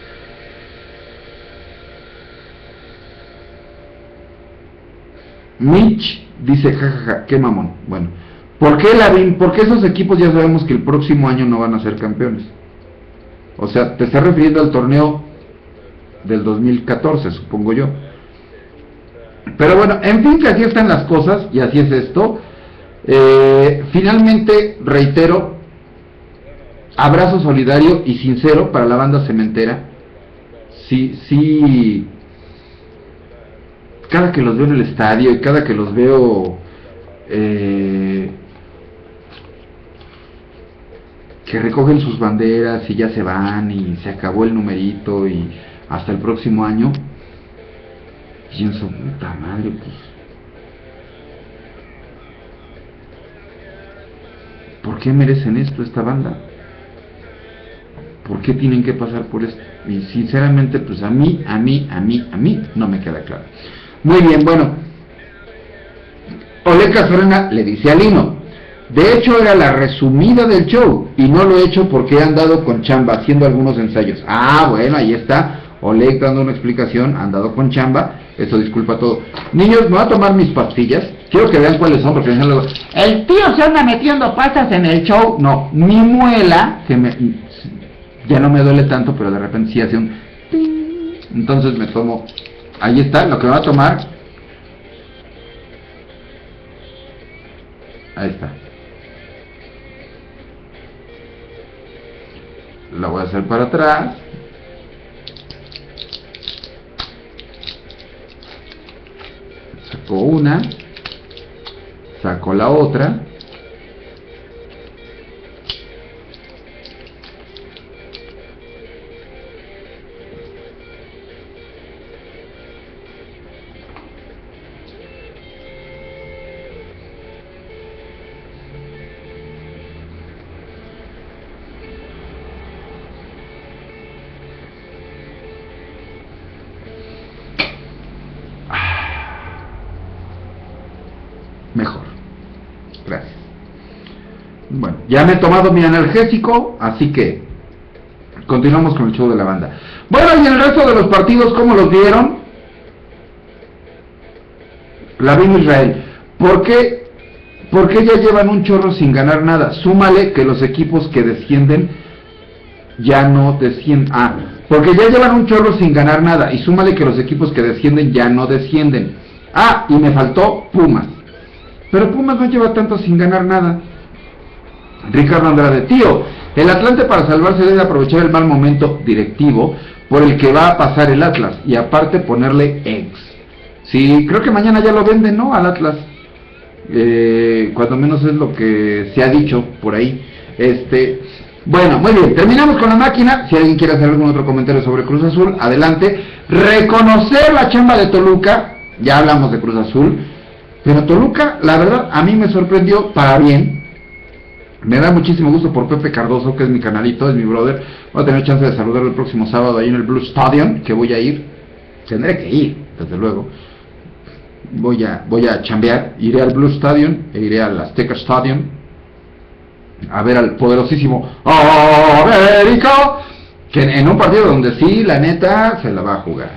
Mitch dice, jajaja, qué mamón. Bueno, ¿por qué porque esos equipos ya sabemos que el próximo año no van a ser campeones? O sea, te estás refiriendo al torneo del 2014, supongo yo. Pero bueno, en fin, que así están las cosas y así es esto. Finalmente, reitero, abrazo solidario y sincero para la banda cementera. Sí, cada que los veo en el estadio y cada que los veo que recogen sus banderas y ya se van y se acabó el numerito y hasta el próximo año, pienso, puta madre, pues ¿por qué merecen esto esta banda? ¿Por qué tienen que pasar por esto? Y sinceramente, pues a mí no me queda claro. Muy bien, bueno, Oleg Casorena le dice a Lino, de hecho era la resumida del show y no lo he hecho porque he andado con chamba haciendo algunos ensayos. Ah, bueno, ahí está Oleg dando una explicación, andado con chamba, eso disculpa todo. Niños, me voy a tomar mis pastillas, quiero que vean cuáles son, porque luego, el tío se anda metiendo patas en el show. No, mi muela, ya no me duele tanto, pero de repente sí hace un ting. Entonces me tomo, ahí está, lo que me va a tomar, ahí está, la voy a hacer para atrás, saco una, saco la otra, mejor, gracias. Bueno, ya me he tomado mi analgésico, así que continuamos con el show de la banda. Bueno, y el resto de los partidos, ¿cómo los vieron? La BIM Israel, ¿por qué ya llevan un chorro sin ganar nada? Súmale que los equipos que descienden ya no descienden. Porque ya llevan un chorro sin ganar nada, y súmale que los equipos que descienden ya no descienden. Y me faltó Pumas. Pero Pumas no lleva tanto sin ganar nada. Ricardo Andrade, tío, el Atlante para salvarse debe aprovechar el mal momento directivo por el que va a pasar el Atlas y aparte ponerle ex. Sí, creo que mañana ya lo venden, ¿no? Al Atlas. Cuando menos es lo que se ha dicho por ahí. Bueno, muy bien, terminamos con la máquina. Si alguien quiere hacer algún otro comentario sobre Cruz Azul, adelante. Reconocer la chamba de Toluca, ya hablamos de Cruz Azul. Pero Toluca, la verdad, a mí me sorprendió para bien. Me da muchísimo gusto por Pepe Cardoso, que es mi canalito, es mi brother. Voy a tener chance de saludarlo el próximo sábado ahí en el Blue Stadium, que voy a ir. Tendré que ir, desde luego. Voy a chambear, iré al Blue Stadium e iré al Azteca Stadium a ver al poderosísimo América, que en un partido donde sí, la neta, se la va a jugar.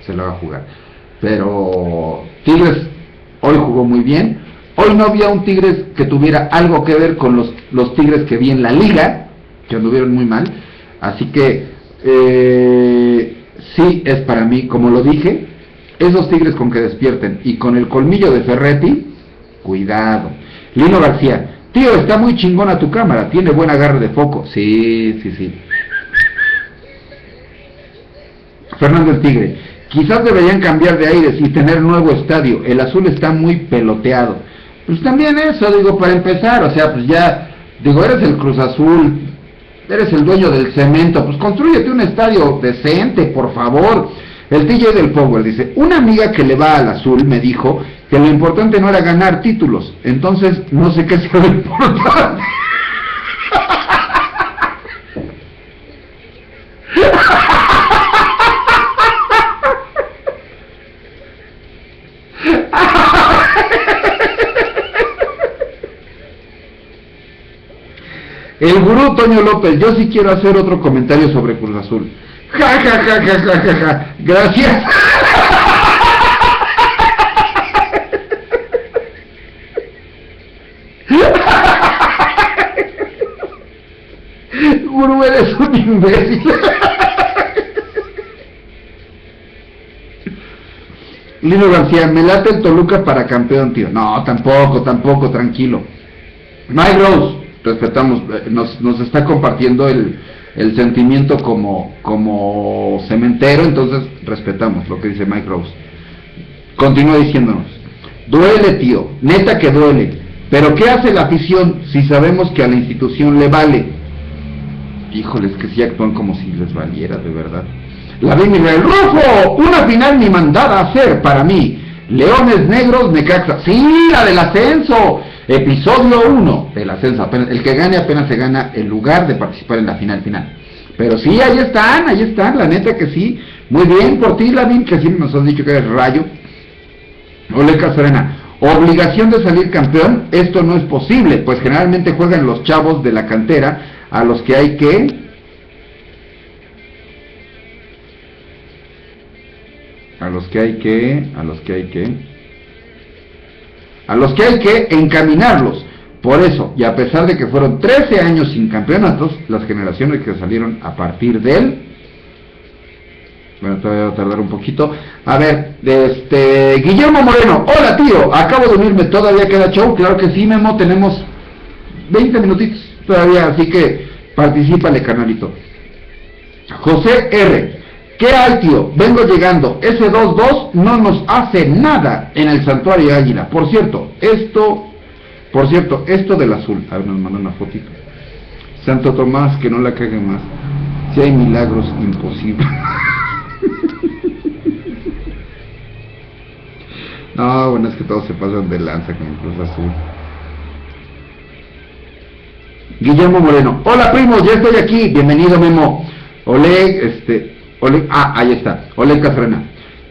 Pero Tigres hoy jugó muy bien. Hoy no había un Tigres que tuviera algo que ver con los Tigres que vi en la liga, que anduvieron muy mal. Así que sí es para mí, como lo dije, esos Tigres con que despierten y con el colmillo de Ferretti, cuidado. Lino García, tío, está muy chingona tu cámara, tiene buen agarre de foco. Sí. Fernando el Tigre, quizás deberían cambiar de aires y tener nuevo estadio, el azul está muy peloteado. Pues también eso, digo, para empezar, o sea, pues ya, digo, eres el Cruz Azul, eres el dueño del cemento, pues constrúyete un estadio decente, por favor. El TJ del Power dice, una amiga que le va al azul me dijo que lo importante no era ganar títulos, entonces no sé qué sea lo importante. El gurú Toño López, yo sí quiero hacer otro comentario sobre Cruz Azul. Ja. Gracias. Gurú, eres un imbécil. Lino García, me late el Toluca para campeón, tío. No, tampoco, tranquilo. Mike Rose, respetamos, nos está compartiendo el sentimiento como cementero, entonces respetamos lo que dice Mike Rose. Continúa diciéndonos, duele, tío, neta que duele, pero ¿qué hace la afición si sabemos que a la institución le vale? Híjoles, que sí actúan como si les valiera, de verdad. La vi Miguel Rufo, una final ni mandada a hacer para mí. Leones Negros, Necaxa, sí, la del ascenso. Episodio 1 del ascenso, el que gane apenas se gana el lugar de participar en la final. Pero sí, ahí están, la neta que sí. Muy bien por ti, Lavín, que siempre nos has dicho que eres rayo. Ole Casarena, obligación de salir campeón, esto no es posible, pues generalmente juegan los chavos de la cantera a los que hay que encaminarlos. Por eso, y a pesar de que fueron 13 años sin campeonatos, las generaciones que salieron a partir de él, bueno, todavía va a tardar un poquito. A ver, Guillermo Moreno, hola tío, acabo de unirme, todavía queda show, claro que sí, Memo, tenemos 20 minutitos todavía, así que particípale, carnalito. José R, ¿qué hay, tío? Vengo llegando. Ese 2-2 no nos hace nada en el Santuario Águila. Por cierto, esto del azul. A ver, nos manda una fotito. Santo Tomás, que no la cague más. Si hay milagros, imposible. No, bueno, es que todos se pasan de lanza con el Cruz Azul. Guillermo Moreno. Hola, primos, ya estoy aquí. Bienvenido, Memo. Oleg, ahí está, Oleg Casarena.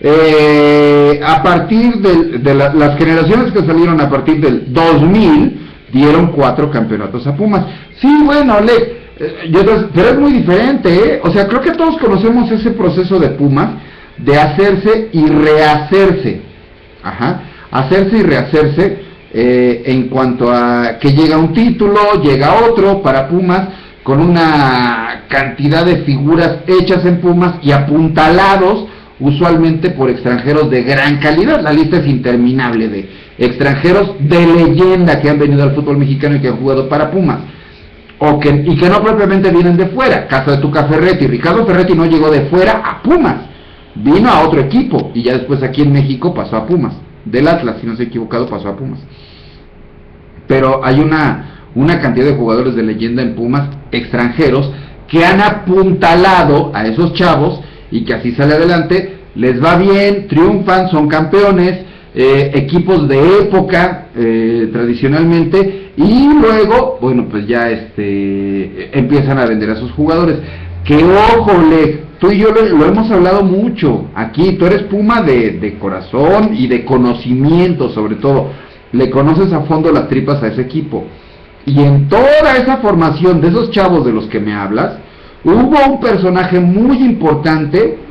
A partir de las generaciones que salieron a partir del 2000 dieron 4 campeonatos a Pumas. Sí, bueno, Oleg, pero es muy diferente, ¿eh? O sea, creo que todos conocemos ese proceso de Pumas de hacerse y rehacerse. Hacerse y rehacerse en cuanto a que llega un título, llega otro para Pumas, con una cantidad de figuras hechas en Pumas y apuntalados usualmente por extranjeros de gran calidad. La lista es interminable de extranjeros de leyenda que han venido al fútbol mexicano y que han jugado para Pumas, y que no propiamente vienen de fuera. Caso de Tuca Ferretti. Ricardo Ferretti no llegó de fuera a Pumas, vino a otro equipo y ya después aquí en México pasó a Pumas, del Atlas, si no estoy equivocado, pasó a Pumas. Pero hay una cantidad de jugadores de leyenda en Pumas, extranjeros, que han apuntalado a esos chavos y que así sale adelante, les va bien, triunfan, son campeones, equipos de época tradicionalmente, y luego, bueno, pues ya empiezan a vender a sus jugadores. Que ojo, tú y yo lo hemos hablado mucho aquí. Tú eres Puma de corazón y de conocimiento, sobre todo. Le conoces a fondo las tripas a ese equipo. Y en toda esa formación de esos chavos de los que me hablas, hubo un personaje muy importante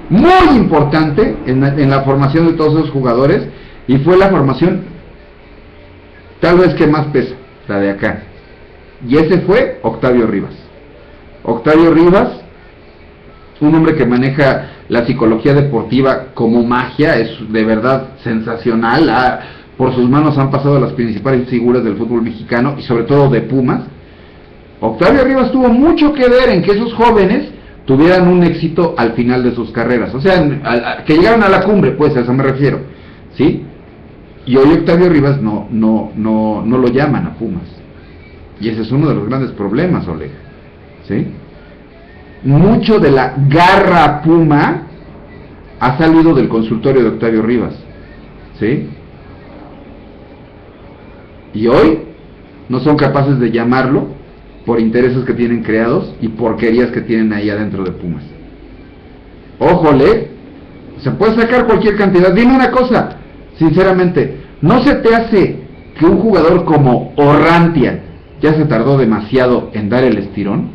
en la formación de todos esos jugadores, y fue la formación tal vez que más pesa, la de acá. Y ese fue Octavio Rivas. Octavio Rivas, un hombre que maneja la psicología deportiva como magia, es de verdad sensacional. Por sus manos han pasado las principales figuras del fútbol mexicano y sobre todo de Pumas. Octavio Rivas tuvo mucho que ver en que esos jóvenes tuvieran un éxito al final de sus carreras, o sea, que llegaran a la cumbre, pues a eso me refiero, ¿sí? Y hoy Octavio Rivas no lo llaman a Pumas, y ese es uno de los grandes problemas, Oleg, ¿sí? Mucho de la garra Puma ha salido del consultorio de Octavio Rivas, ¿sí? Y hoy no son capaces de llamarlo por intereses que tienen creados y porquerías que tienen ahí adentro de Pumas. Ójole, se puede sacar cualquier cantidad. Dime una cosa, sinceramente, ¿no se te hace que un jugador como Orrantia ya se tardó demasiado en dar el estirón?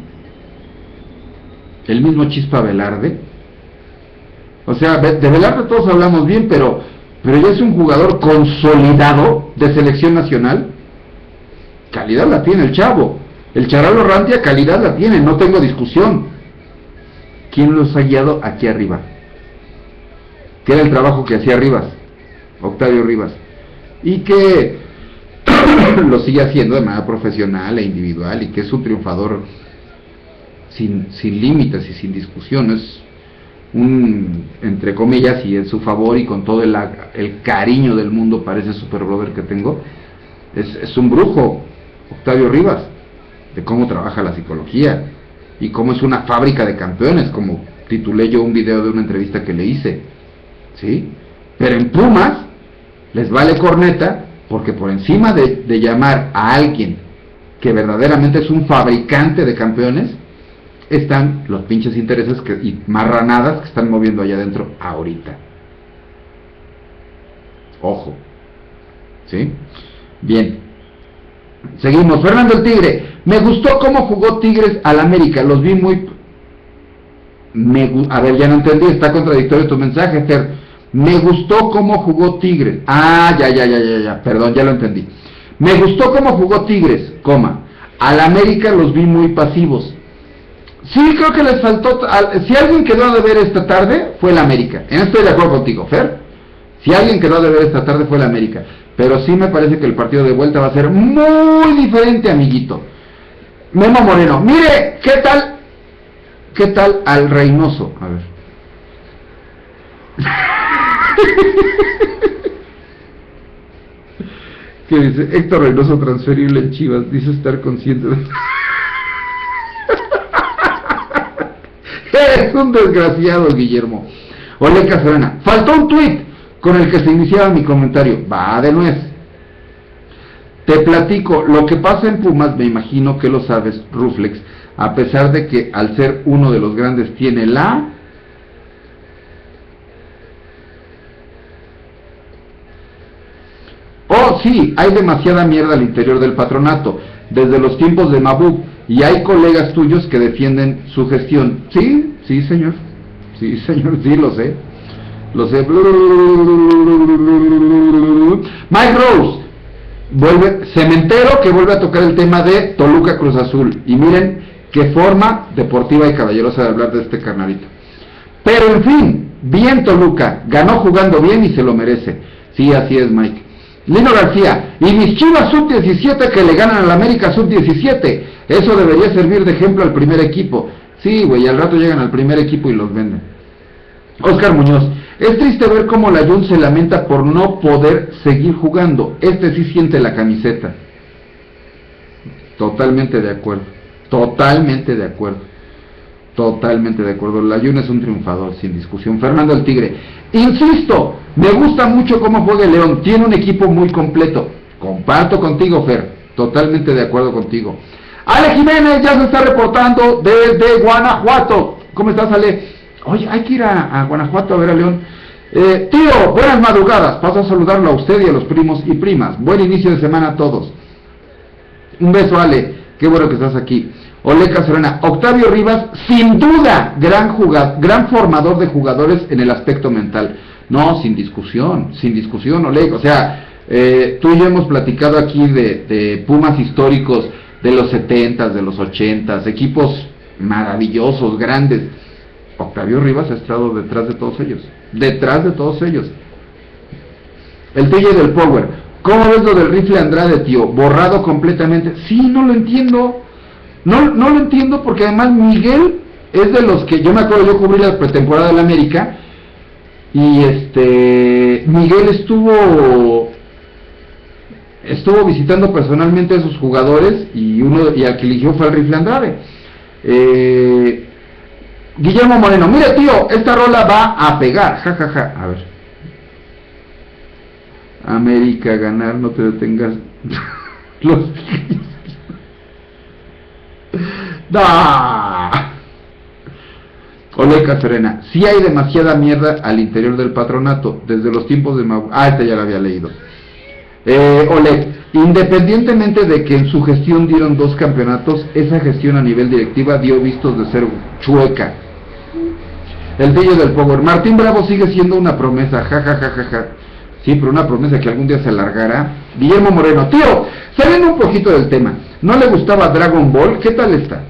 El mismo Chispa Velarde. O sea, de Velarde todos hablamos bien, pero ya es un jugador consolidado de selección nacional. Calidad la tiene el chavo. El Charal Orrantia calidad la tiene, no tengo discusión. ¿Quién los ha guiado aquí arriba? ¿Qué era el trabajo que hacía Rivas? Octavio Rivas. Y que lo sigue haciendo de manera profesional e individual, y que es un triunfador sin límites y sin discusión. Es un, entre comillas, y en su favor y con todo el cariño del mundo para ese super brother que tengo, es un brujo, Octavio Rivas, de cómo trabaja la psicología y cómo es una fábrica de campeones, como titulé yo un video de una entrevista que le hice, ¿sí? Pero en Pumas les vale corneta, porque por encima de llamar a alguien que verdaderamente es un fabricante de campeones, están los pinches intereses y marranadas que están moviendo allá adentro ahorita. Ojo, ¿sí? Bien, seguimos. Fernando el Tigre: me gustó cómo jugó Tigres al América, los vi muy... A ver, ya no entendí, está contradictorio tu mensaje, Fer. Me gustó cómo jugó Tigres. Ya, perdón, ya lo entendí. Me gustó cómo jugó Tigres, al América los vi muy pasivos. Sí, creo que les faltó... Si alguien quedó de ver esta tarde, fue el América. En esto estoy de acuerdo contigo, Fer. Si alguien quedó de ver esta tarde, fue el América. Pero sí me parece que el partido de vuelta va a ser muy diferente, amiguito. Memo Moreno: mire, ¿qué tal al Reynoso? A ver. ¿Qué dice? Héctor Reynoso transferible en Chivas, dice estar consciente de... Eres un desgraciado, Guillermo. Ole Caserena: faltó un tuit con el que se iniciaba mi comentario. Va de nuez. Te platico, lo que pasa en Pumas, me imagino que lo sabes, Ruflex, a pesar de que al ser uno de los grandes tiene la... Oh, sí, hay demasiada mierda al interior del patronato, desde los tiempos de Mabú, y hay colegas tuyos que defienden su gestión. Sí, señor, sí, lo sé. Mike Rose Cementero, que vuelve a tocar el tema de Toluca Cruz Azul, y miren qué forma deportiva y caballerosa de hablar de este carnalito. Pero en fin, bien Toluca, ganó jugando bien y se lo merece. Sí, así es, Mike. Lino García: y mis Chivas sub-17 que le ganan al América sub-17, eso debería servir de ejemplo al primer equipo. Sí, güey, al rato llegan al primer equipo y los venden. Oscar Muñoz: es triste ver cómo la Jun se lamenta por no poder seguir jugando. Sí siente la camiseta. Totalmente de acuerdo. Totalmente de acuerdo. La Jun es un triunfador, sin discusión. Fernando el Tigre. Insisto, me gusta mucho cómo juega el León. Tiene un equipo muy completo. Comparto contigo, Fer. Totalmente de acuerdo contigo. Ale Jiménez ya se está reportando desde Guanajuato. ¿Cómo estás, Ale? Oye, hay que ir a Guanajuato a ver a León. Tío, buenas madrugadas. Paso a saludarlo a usted y a los primos y primas. Buen inicio de semana a todos. Un beso, Ale. Qué bueno que estás aquí. Oleca Serena. Octavio Rivas, sin duda, gran formador de jugadores en el aspecto mental. No, sin discusión, Oleg. O sea, tú y yo hemos platicado aquí de Pumas históricos de los 70s, de los 80s, equipos maravillosos, grandes. Octavio Rivas ha estado detrás de todos ellos. El TJ del Power. ¿Cómo ves lo del rifle Andrade, tío? Borrado completamente. Sí, no lo entiendo. No lo entiendo porque además Miguel es de los que, yo me acuerdo, yo cubrí la pretemporada de la América y Miguel estuvo visitando personalmente a esos jugadores y al que eligió fue el rifle Andrade. Guillermo Moreno, mire tío, esta rola va a pegar, jajaja. A ver. América ganar, no te detengas. Oleca Serena, sí hay demasiada mierda al interior del patronato, desde los tiempos de este ya lo había leído. Oleg, independientemente de que en su gestión dieron 2 campeonatos, esa gestión a nivel directiva dio vistos de ser chueca. El sello del Power, Martín Bravo sigue siendo una promesa, jajajaja. Sí, pero una promesa que algún día se alargará. Guillermo Moreno, tío, saliendo un poquito del tema, ¿no le gustaba Dragon Ball? ¿Qué tal está?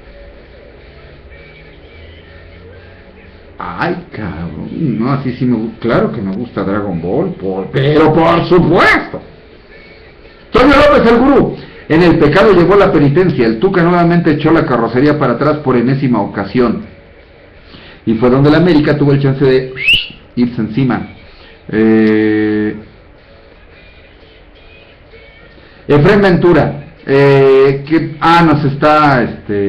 Ay, cabrón, no, así sí claro que me gusta Dragon Ball, pero por supuesto. Toño López, el gurú, en el pecado llevó la penitencia, el Tuca nuevamente echó la carrocería para atrás por enésima ocasión. Y fue donde la América tuvo el chance de irse encima. Efraín Ventura, nos está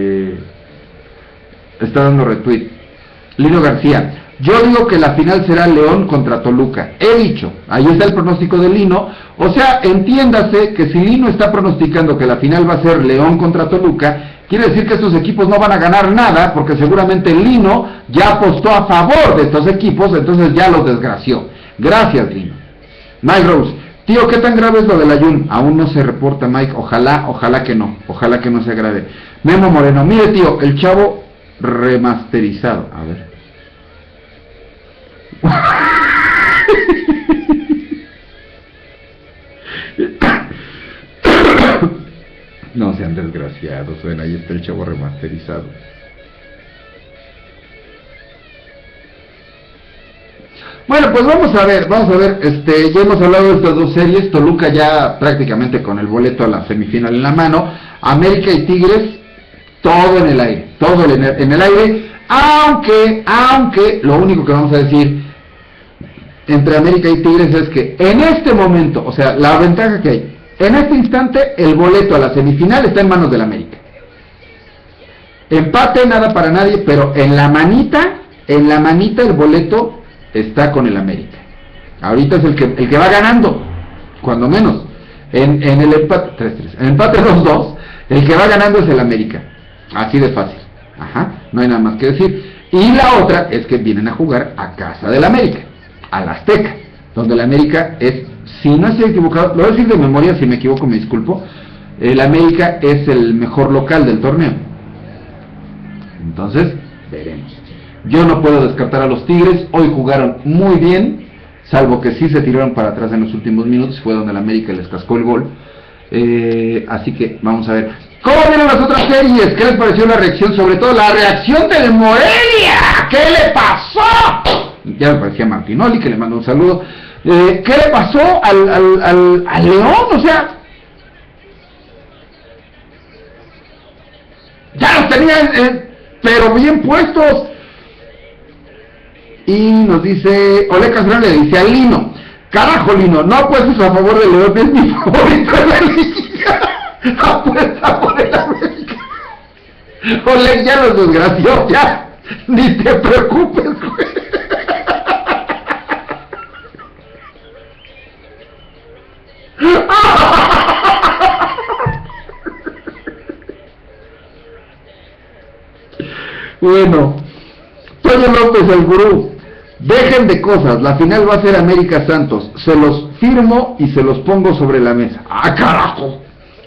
dando retweet. Lino García, yo digo que la final será León contra Toluca. He dicho, ahí está el pronóstico de Lino. O sea, entiéndase que si Lino está pronosticando que la final va a ser León contra Toluca, quiere decir que estos equipos no van a ganar nada, porque seguramente Lino ya apostó a favor de estos equipos, entonces ya los desgració. Gracias, Lino. Mike Rose, tío, ¿qué tan grave es lo del Ayun? Aún no se reporta, Mike. Ojalá que no se grave. Memo Moreno, mire, tío, el Chavo remasterizado. A ver. No sean desgraciados, ven, ahí está el Chavo remasterizado. Bueno, pues vamos a ver, ya hemos hablado de estas 2 series, Toluca ya prácticamente con el boleto a la semifinal en la mano, América y Tigres, todo en el aire, aunque lo único que vamos a decir entre América y Tigres es que en este momento, o sea, la ventaja que hay, en este instante el boleto a la semifinal está en manos del América. Empate, nada para nadie, pero en la manita el boleto está con el América. Ahorita es el que va ganando, cuando menos. En el empate 3-3, en el empate 2-2, el que va ganando es el América. Así de fácil. No hay nada más que decir. Y la otra es que vienen a jugar a casa del América, al Azteca, donde el América es, si no estoy equivocado, lo voy a decir de memoria, si me equivoco me disculpo, el América es el mejor local del torneo. Entonces, veremos. Yo no puedo descartar a los Tigres, hoy jugaron muy bien, salvo que sí se tiraron para atrás en los últimos minutos, fue donde el América les cascó el gol. Así que vamos a ver. ¿Cómo vieron las otras series? ¿Qué les pareció la reacción? Sobre todo la reacción del Morelia. ¿Qué le pasó? Ya me parecía Martinoli, que le mando un saludo. ¿Qué le pasó al León? O sea, ya los tenían, pero bien puestos. Y nos dice, Ole Castrón le dice a Lino, carajo Lino, no apuestes a favor de León, es mi favorito de la liga. Apuesta por el América. Oleg ya los desgració, ya. Ni te preocupes, güey. Bueno, Toño López, el gurú. Dejen de cosas, la final va a ser América Santos. Se los firmo y se los pongo sobre la mesa. ¡Ah, carajo!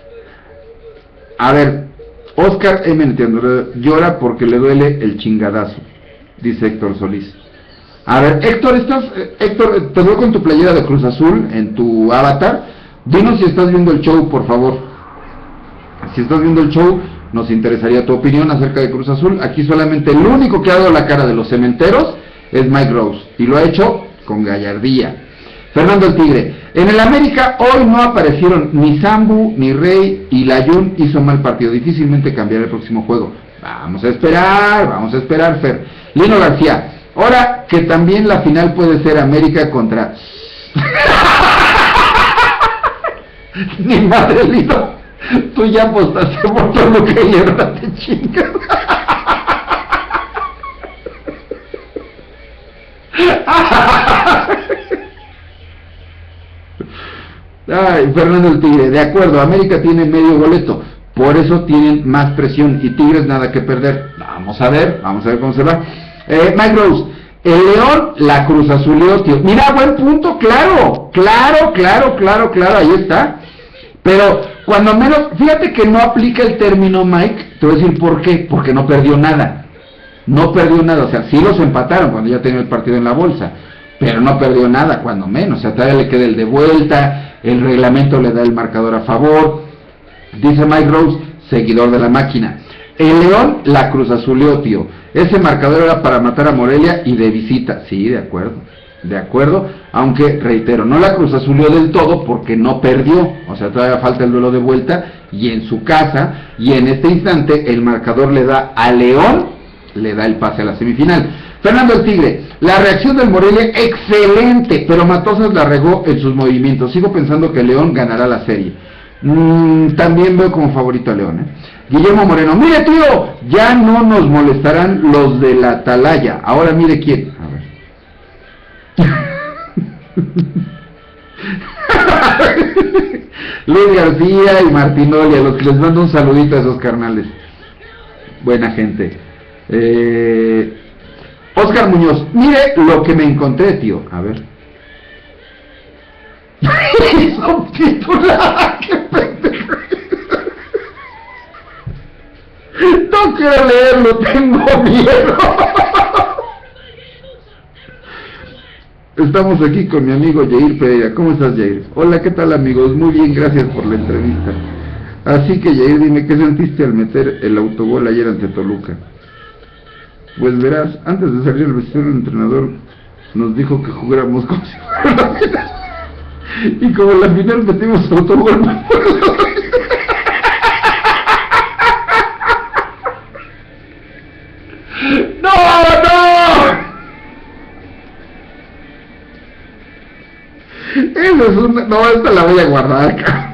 A ver, Oscar M. llora porque le duele el chingadazo, dice Héctor Solís. A ver, Héctor, Héctor, te veo con tu playera de Cruz Azul en tu avatar. Dinos si estás viendo el show, por favor. Si estás viendo el show, nos interesaría tu opinión acerca de Cruz Azul. Aquí solamente el único que ha dado la cara de los cementeros es Mike Rose, y lo ha hecho con gallardía. Fernando el Tigre, en el América hoy no aparecieron ni Sambu ni Rey, y Layún hizo mal partido, difícilmente cambiará el próximo juego. Vamos a esperar, Fer. Lino García, ahora que también la final puede ser América contra... Ni madre, Lino, tú ya apostaste por todo lo que hay, ahora te chingas. Ay, Fernando el Tigre, de acuerdo, América tiene medio boleto, por eso tienen más presión, y Tigres nada que perder. Vamos a ver cómo se va. Mike Rose, el León la Cruz Azuleó, tío. Mira, buen punto, claro, ahí está. Pero cuando menos, fíjate que no aplica el término, Mike, te voy a decir por qué, porque no perdió nada, o sea, sí los empataron cuando ya tenía el partido en la bolsa, pero no perdió nada, cuando menos, o sea, todavía le queda el de vuelta, el reglamento le da el marcador a favor. Dice Mike Rose, seguidor de la máquina, el León la Cruz Azuleó, tío, ese marcador era para matar a Morelia y de visita. Sí, de acuerdo, aunque reitero, no la Cruz Azuleó del todo porque no perdió, o sea, todavía falta el duelo de vuelta y en su casa, y en este instante el marcador le da a León, le da el pase a la semifinal. Fernando el Tigre, la reacción del Morelia excelente, pero Matosas la regó en sus movimientos. Sigo pensando que León ganará la serie. También veo como favorito a León, Guillermo Moreno, mire tío, ya no nos molestarán los de la Atalaya. Ahora mire quién. A ver. Luis García y Martinoli, a los que les mando un saludito a esos carnales. Buena gente. Oscar Muñoz, mire lo que me encontré, tío. A ver. Subtitular, qué pendejo. No quiero leerlo, tengo miedo. Estamos aquí con mi amigo Yair Pereira. ¿Cómo estás, Yair? Hola, ¿qué tal, amigos? Muy bien, gracias por la entrevista. Así que, Yair, dime, ¿qué sentiste al meter el autogol ayer ante Toluca? Pues verás, antes de salir el vestidor, el entrenador nos dijo que jugáramos como si fuera la final. Y como en la final metimos autogol, ¡no! Eso es una... No, esta la voy a guardar acá.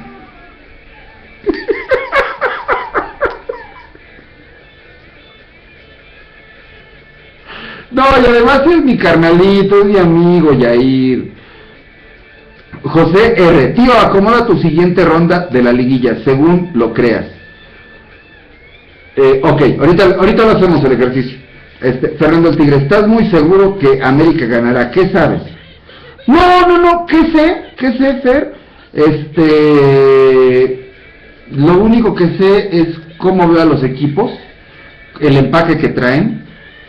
No, y además es mi carnalito, es mi amigo Yair. José R. Tío, acomoda tu siguiente ronda de la liguilla, según lo creas. Ok, ahorita lo hacemos el ejercicio. Fernando el Tigre, ¿estás muy seguro que América ganará? ¿Qué sabes? No, ¿qué sé, Fer? Lo único que sé es cómo veo a los equipos, el empaque que traen,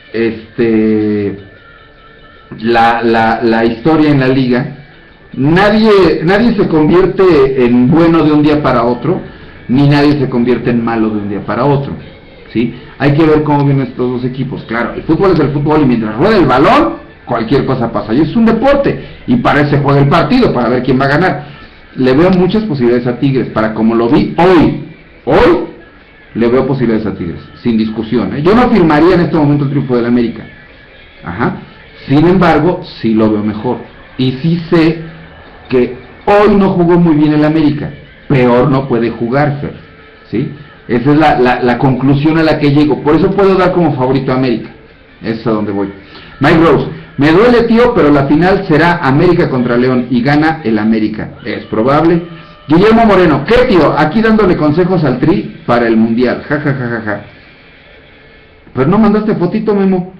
la historia en la liga. Nadie se convierte en bueno de un día para otro, ni nadie se convierte en malo de un día para otro, ¿sí? Hay que ver cómo vienen estos dos equipos. Claro, el fútbol es el fútbol y mientras rueda el balón, cualquier cosa pasa. Y es un deporte, y para eso se juega el partido, para ver quién va a ganar. Le veo muchas posibilidades a Tigres, para como lo vi hoy, le veo posibilidades a Tigres, sin discusión, Yo no firmaría en este momento el triunfo del América. Sin embargo, sí lo veo mejor. Y sí sé que hoy no jugó muy bien el América, peor no puede jugar, Fer, ¿sí? Esa es la conclusión a la que llego. Por eso puedo dar como favorito a América. Eso es a donde voy. Mike Rose, me duele, tío, pero la final será América contra León y gana el América. Es probable. Guillermo Moreno, ¿qué, tío? Aquí dándole consejos al Tri para el Mundial. Ja, ja, ja, ja, ja. Pero no mandaste fotito, Memo.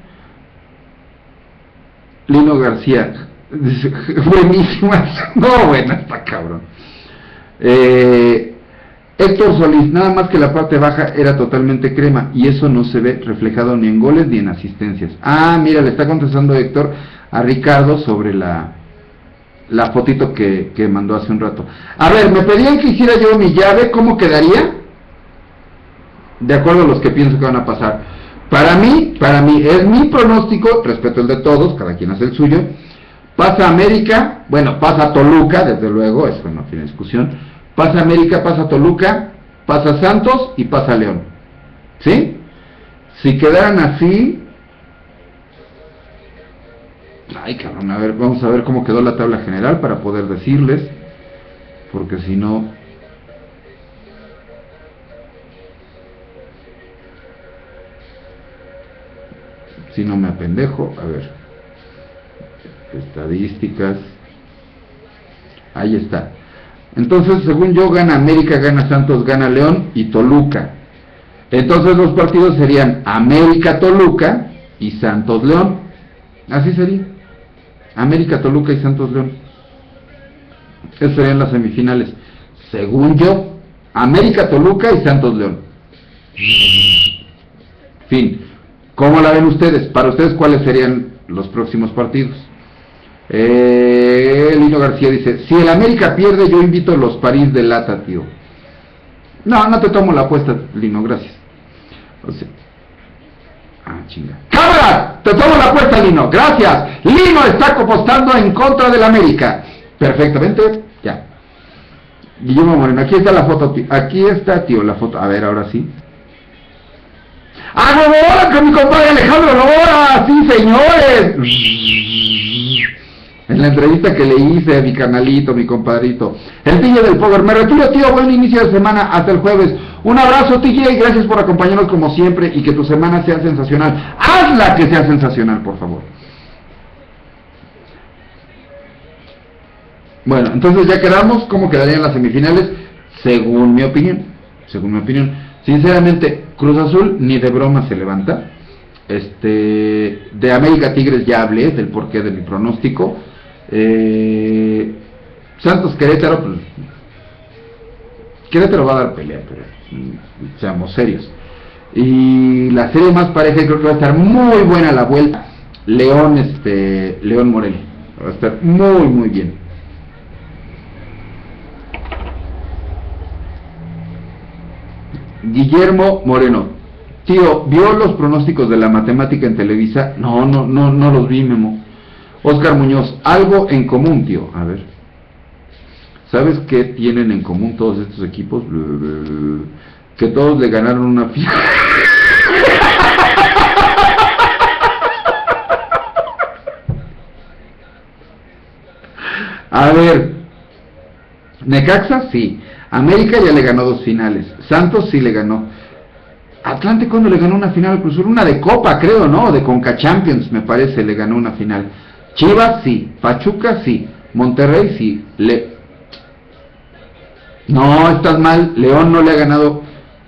Lino García, buenísima. No, bueno, está cabrón. Héctor Solís, nada más que la parte baja era totalmente crema y eso no se ve reflejado ni en goles ni en asistencias. Ah, mira, le está contestando Héctor a Ricardo sobre la fotito que mandó hace un rato. A ver, me pedían que hiciera yo mi llave, ¿cómo quedaría? De acuerdo a los que pienso que van a pasar. Para mí, es mi pronóstico, respeto el de todos, cada quien hace el suyo. Pasa América, bueno, pasa Toluca, desde luego, eso no tiene discusión. Pasa América, pasa Toluca, pasa Santos y pasa León. ¿Sí? Si quedaran así... Ay, cabrón, a ver, vamos a ver cómo quedó la tabla general para poder decirles. Porque si no... Si no me apendejo, a ver. Estadísticas. Ahí está. Entonces, según yo, gana América, gana Santos, gana León y Toluca. Entonces los partidos serían América, Toluca y Santos, León. Así sería. América, Toluca y Santos, León. Esas serían las semifinales. Según yo, América, Toluca y Santos, León. Fin. ¿Cómo la ven ustedes? Para ustedes, ¿cuáles serían los próximos partidos? Lino García dice, si el América pierde, yo invito a los París de lata, tío. No te tomo la apuesta, Lino, gracias. O sea, chinga. ¡Cabra! Te tomo la apuesta, Lino, gracias. Lino está apostando en contra del América. Perfectamente, ya. Guillermo Moreno, aquí está la foto, tío. Aquí está, tío, la foto. A ver, ahora sí. ¡Ah, Lobora, con mi compadre Alejandro Lobora! ¡Sí, señores! En la entrevista que le hice a mi canalito, mi compadrito. El TJ del Power. Me retiro, tío. Buen inicio de semana. Hasta el jueves. Un abrazo, TJ. Gracias por acompañarnos como siempre. Y que tu semana sea sensacional. Hazla que sea sensacional, por favor. Bueno, entonces ya quedamos. ¿Cómo quedarían las semifinales? Según mi opinión. Sinceramente, Cruz Azul ni de broma se levanta. De América Tigres ya hablé del porqué de mi pronóstico. Santos Querétaro, pues, Querétaro va a dar pelea, pero seamos serios. Y la serie más pareja, creo que va a estar muy buena la vuelta. León Morelia, va a estar muy muy bien. Guillermo Moreno, tío, ¿vio los pronósticos de la matemática en Televisa? No los vi, Memo. Oscar Muñoz, algo en común, tío. A ver, ¿sabes qué tienen en común todos estos equipos? Que todos le ganaron una final. A ver, Necaxa sí, América ya le ganó 2 finales, Santos sí le ganó. Atlante, ¿cuándo le ganó una final al Cruz Azul? Una de Copa, creo, ¿no? De Conca Champions, me parece, le ganó una final. Chivas sí, Pachuca sí, Monterrey sí, No, estás mal, León no le ha ganado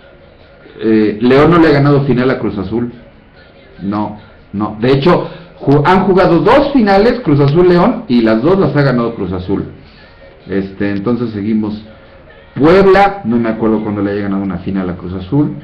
final a Cruz Azul. No, de hecho, han jugado 2 finales Cruz Azul León y las 2 las ha ganado Cruz Azul. Entonces seguimos. Puebla, no me acuerdo cuando le haya ganado una final a Cruz Azul.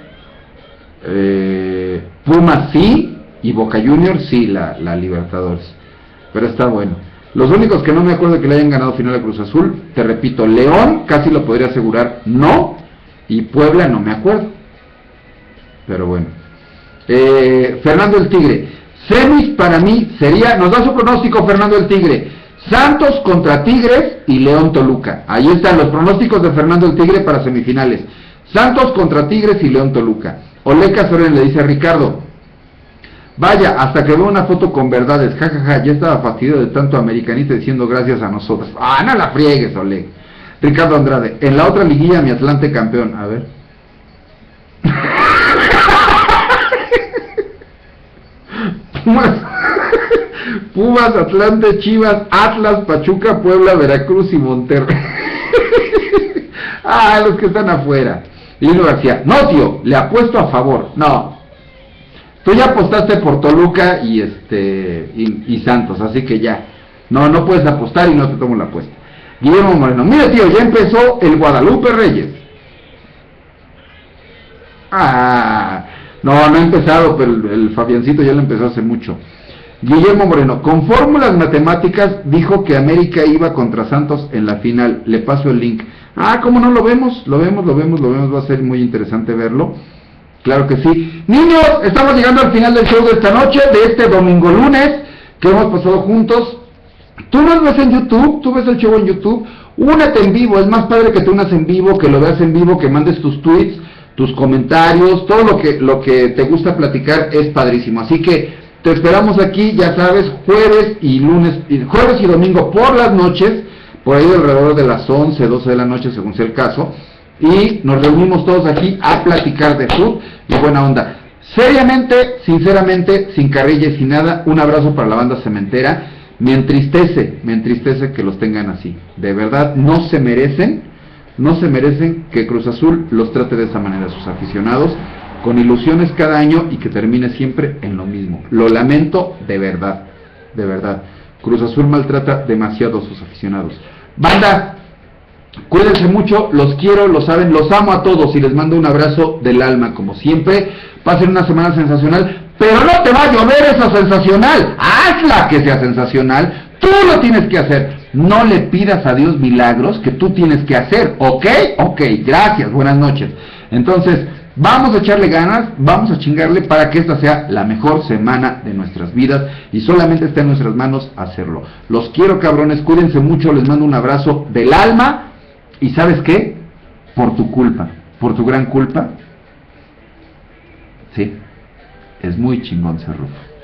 Pumas sí, y Boca Juniors sí, la Libertadores. Pero está bueno. Los únicos que no me acuerdo que le hayan ganado final a Cruz Azul, te repito, León, casi lo podría asegurar, no, y Puebla no me acuerdo. Pero bueno. Fernando el Tigre, semis para mí sería, nos da su pronóstico Fernando el Tigre, Santos contra Tigres y León Toluca. Ahí están los pronósticos de Fernando el Tigre para semifinales. Santos contra Tigres y León Toluca. Oleca Soren le dice a Ricardo, vaya, hasta que veo una foto con verdades, jajaja, ya estaba fastidiado de tanto americanista diciendo gracias a nosotros. No la friegues, Oleg. Ricardo Andrade, en la otra liguilla mi Atlante campeón. A ver. Pumas, Atlante, Chivas, Atlas, Pachuca, Puebla, Veracruz y Monterrey. Ah, los que están afuera. Y uno decía, no tío, le apuesto a favor. No, tú ya apostaste por Toluca y Santos, así que ya. No puedes apostar y no te tomo la apuesta. Guillermo Moreno, mire tío, ya empezó el Guadalupe Reyes. No ha empezado, pero el Fabiancito ya lo empezó hace mucho. Guillermo Moreno, con fórmulas matemáticas dijo que América iba contra Santos en la final. Le paso el link. ¿Cómo no? Lo vemos, va a ser muy interesante verlo. Claro que sí. Niños, estamos llegando al final del show de esta noche, de este domingo lunes, que hemos pasado juntos. Tú nos ves en YouTube, tú ves el show en YouTube, únete en vivo, es más padre que te unas en vivo, que lo veas en vivo, que mandes tus tweets, tus comentarios, todo lo que te gusta platicar es padrísimo. Así que te esperamos aquí, ya sabes, jueves y domingo por las noches, por ahí alrededor de las 11, 12 de la noche, según sea el caso, y nos reunimos todos aquí a platicar de fútbol y buena onda. Seriamente, sinceramente, sin carrilla y sin nada, un abrazo para la banda cementera. Me entristece que los tengan así. De verdad, no se merecen que Cruz Azul los trate de esa manera a sus aficionados, con ilusiones cada año y que termine siempre en lo mismo. Lo lamento de verdad. Cruz Azul maltrata demasiado a sus aficionados. Banda, cuídense mucho, los quiero, lo saben, los amo a todos y les mando un abrazo del alma, como siempre. Pasen una semana sensacional, pero no te va a llover eso sensacional. Hazla que sea sensacional, tú lo tienes que hacer. No le pidas a Dios milagros que tú tienes que hacer, ¿ok? Ok, gracias, buenas noches. Entonces, vamos a echarle ganas, vamos a chingarle para que esta sea la mejor semana de nuestras vidas y solamente está en nuestras manos hacerlo. Los quiero, cabrones, cuídense mucho, les mando un abrazo del alma y ¿sabes qué? Por tu culpa, por tu gran culpa, sí, es muy chingón ser Rufo.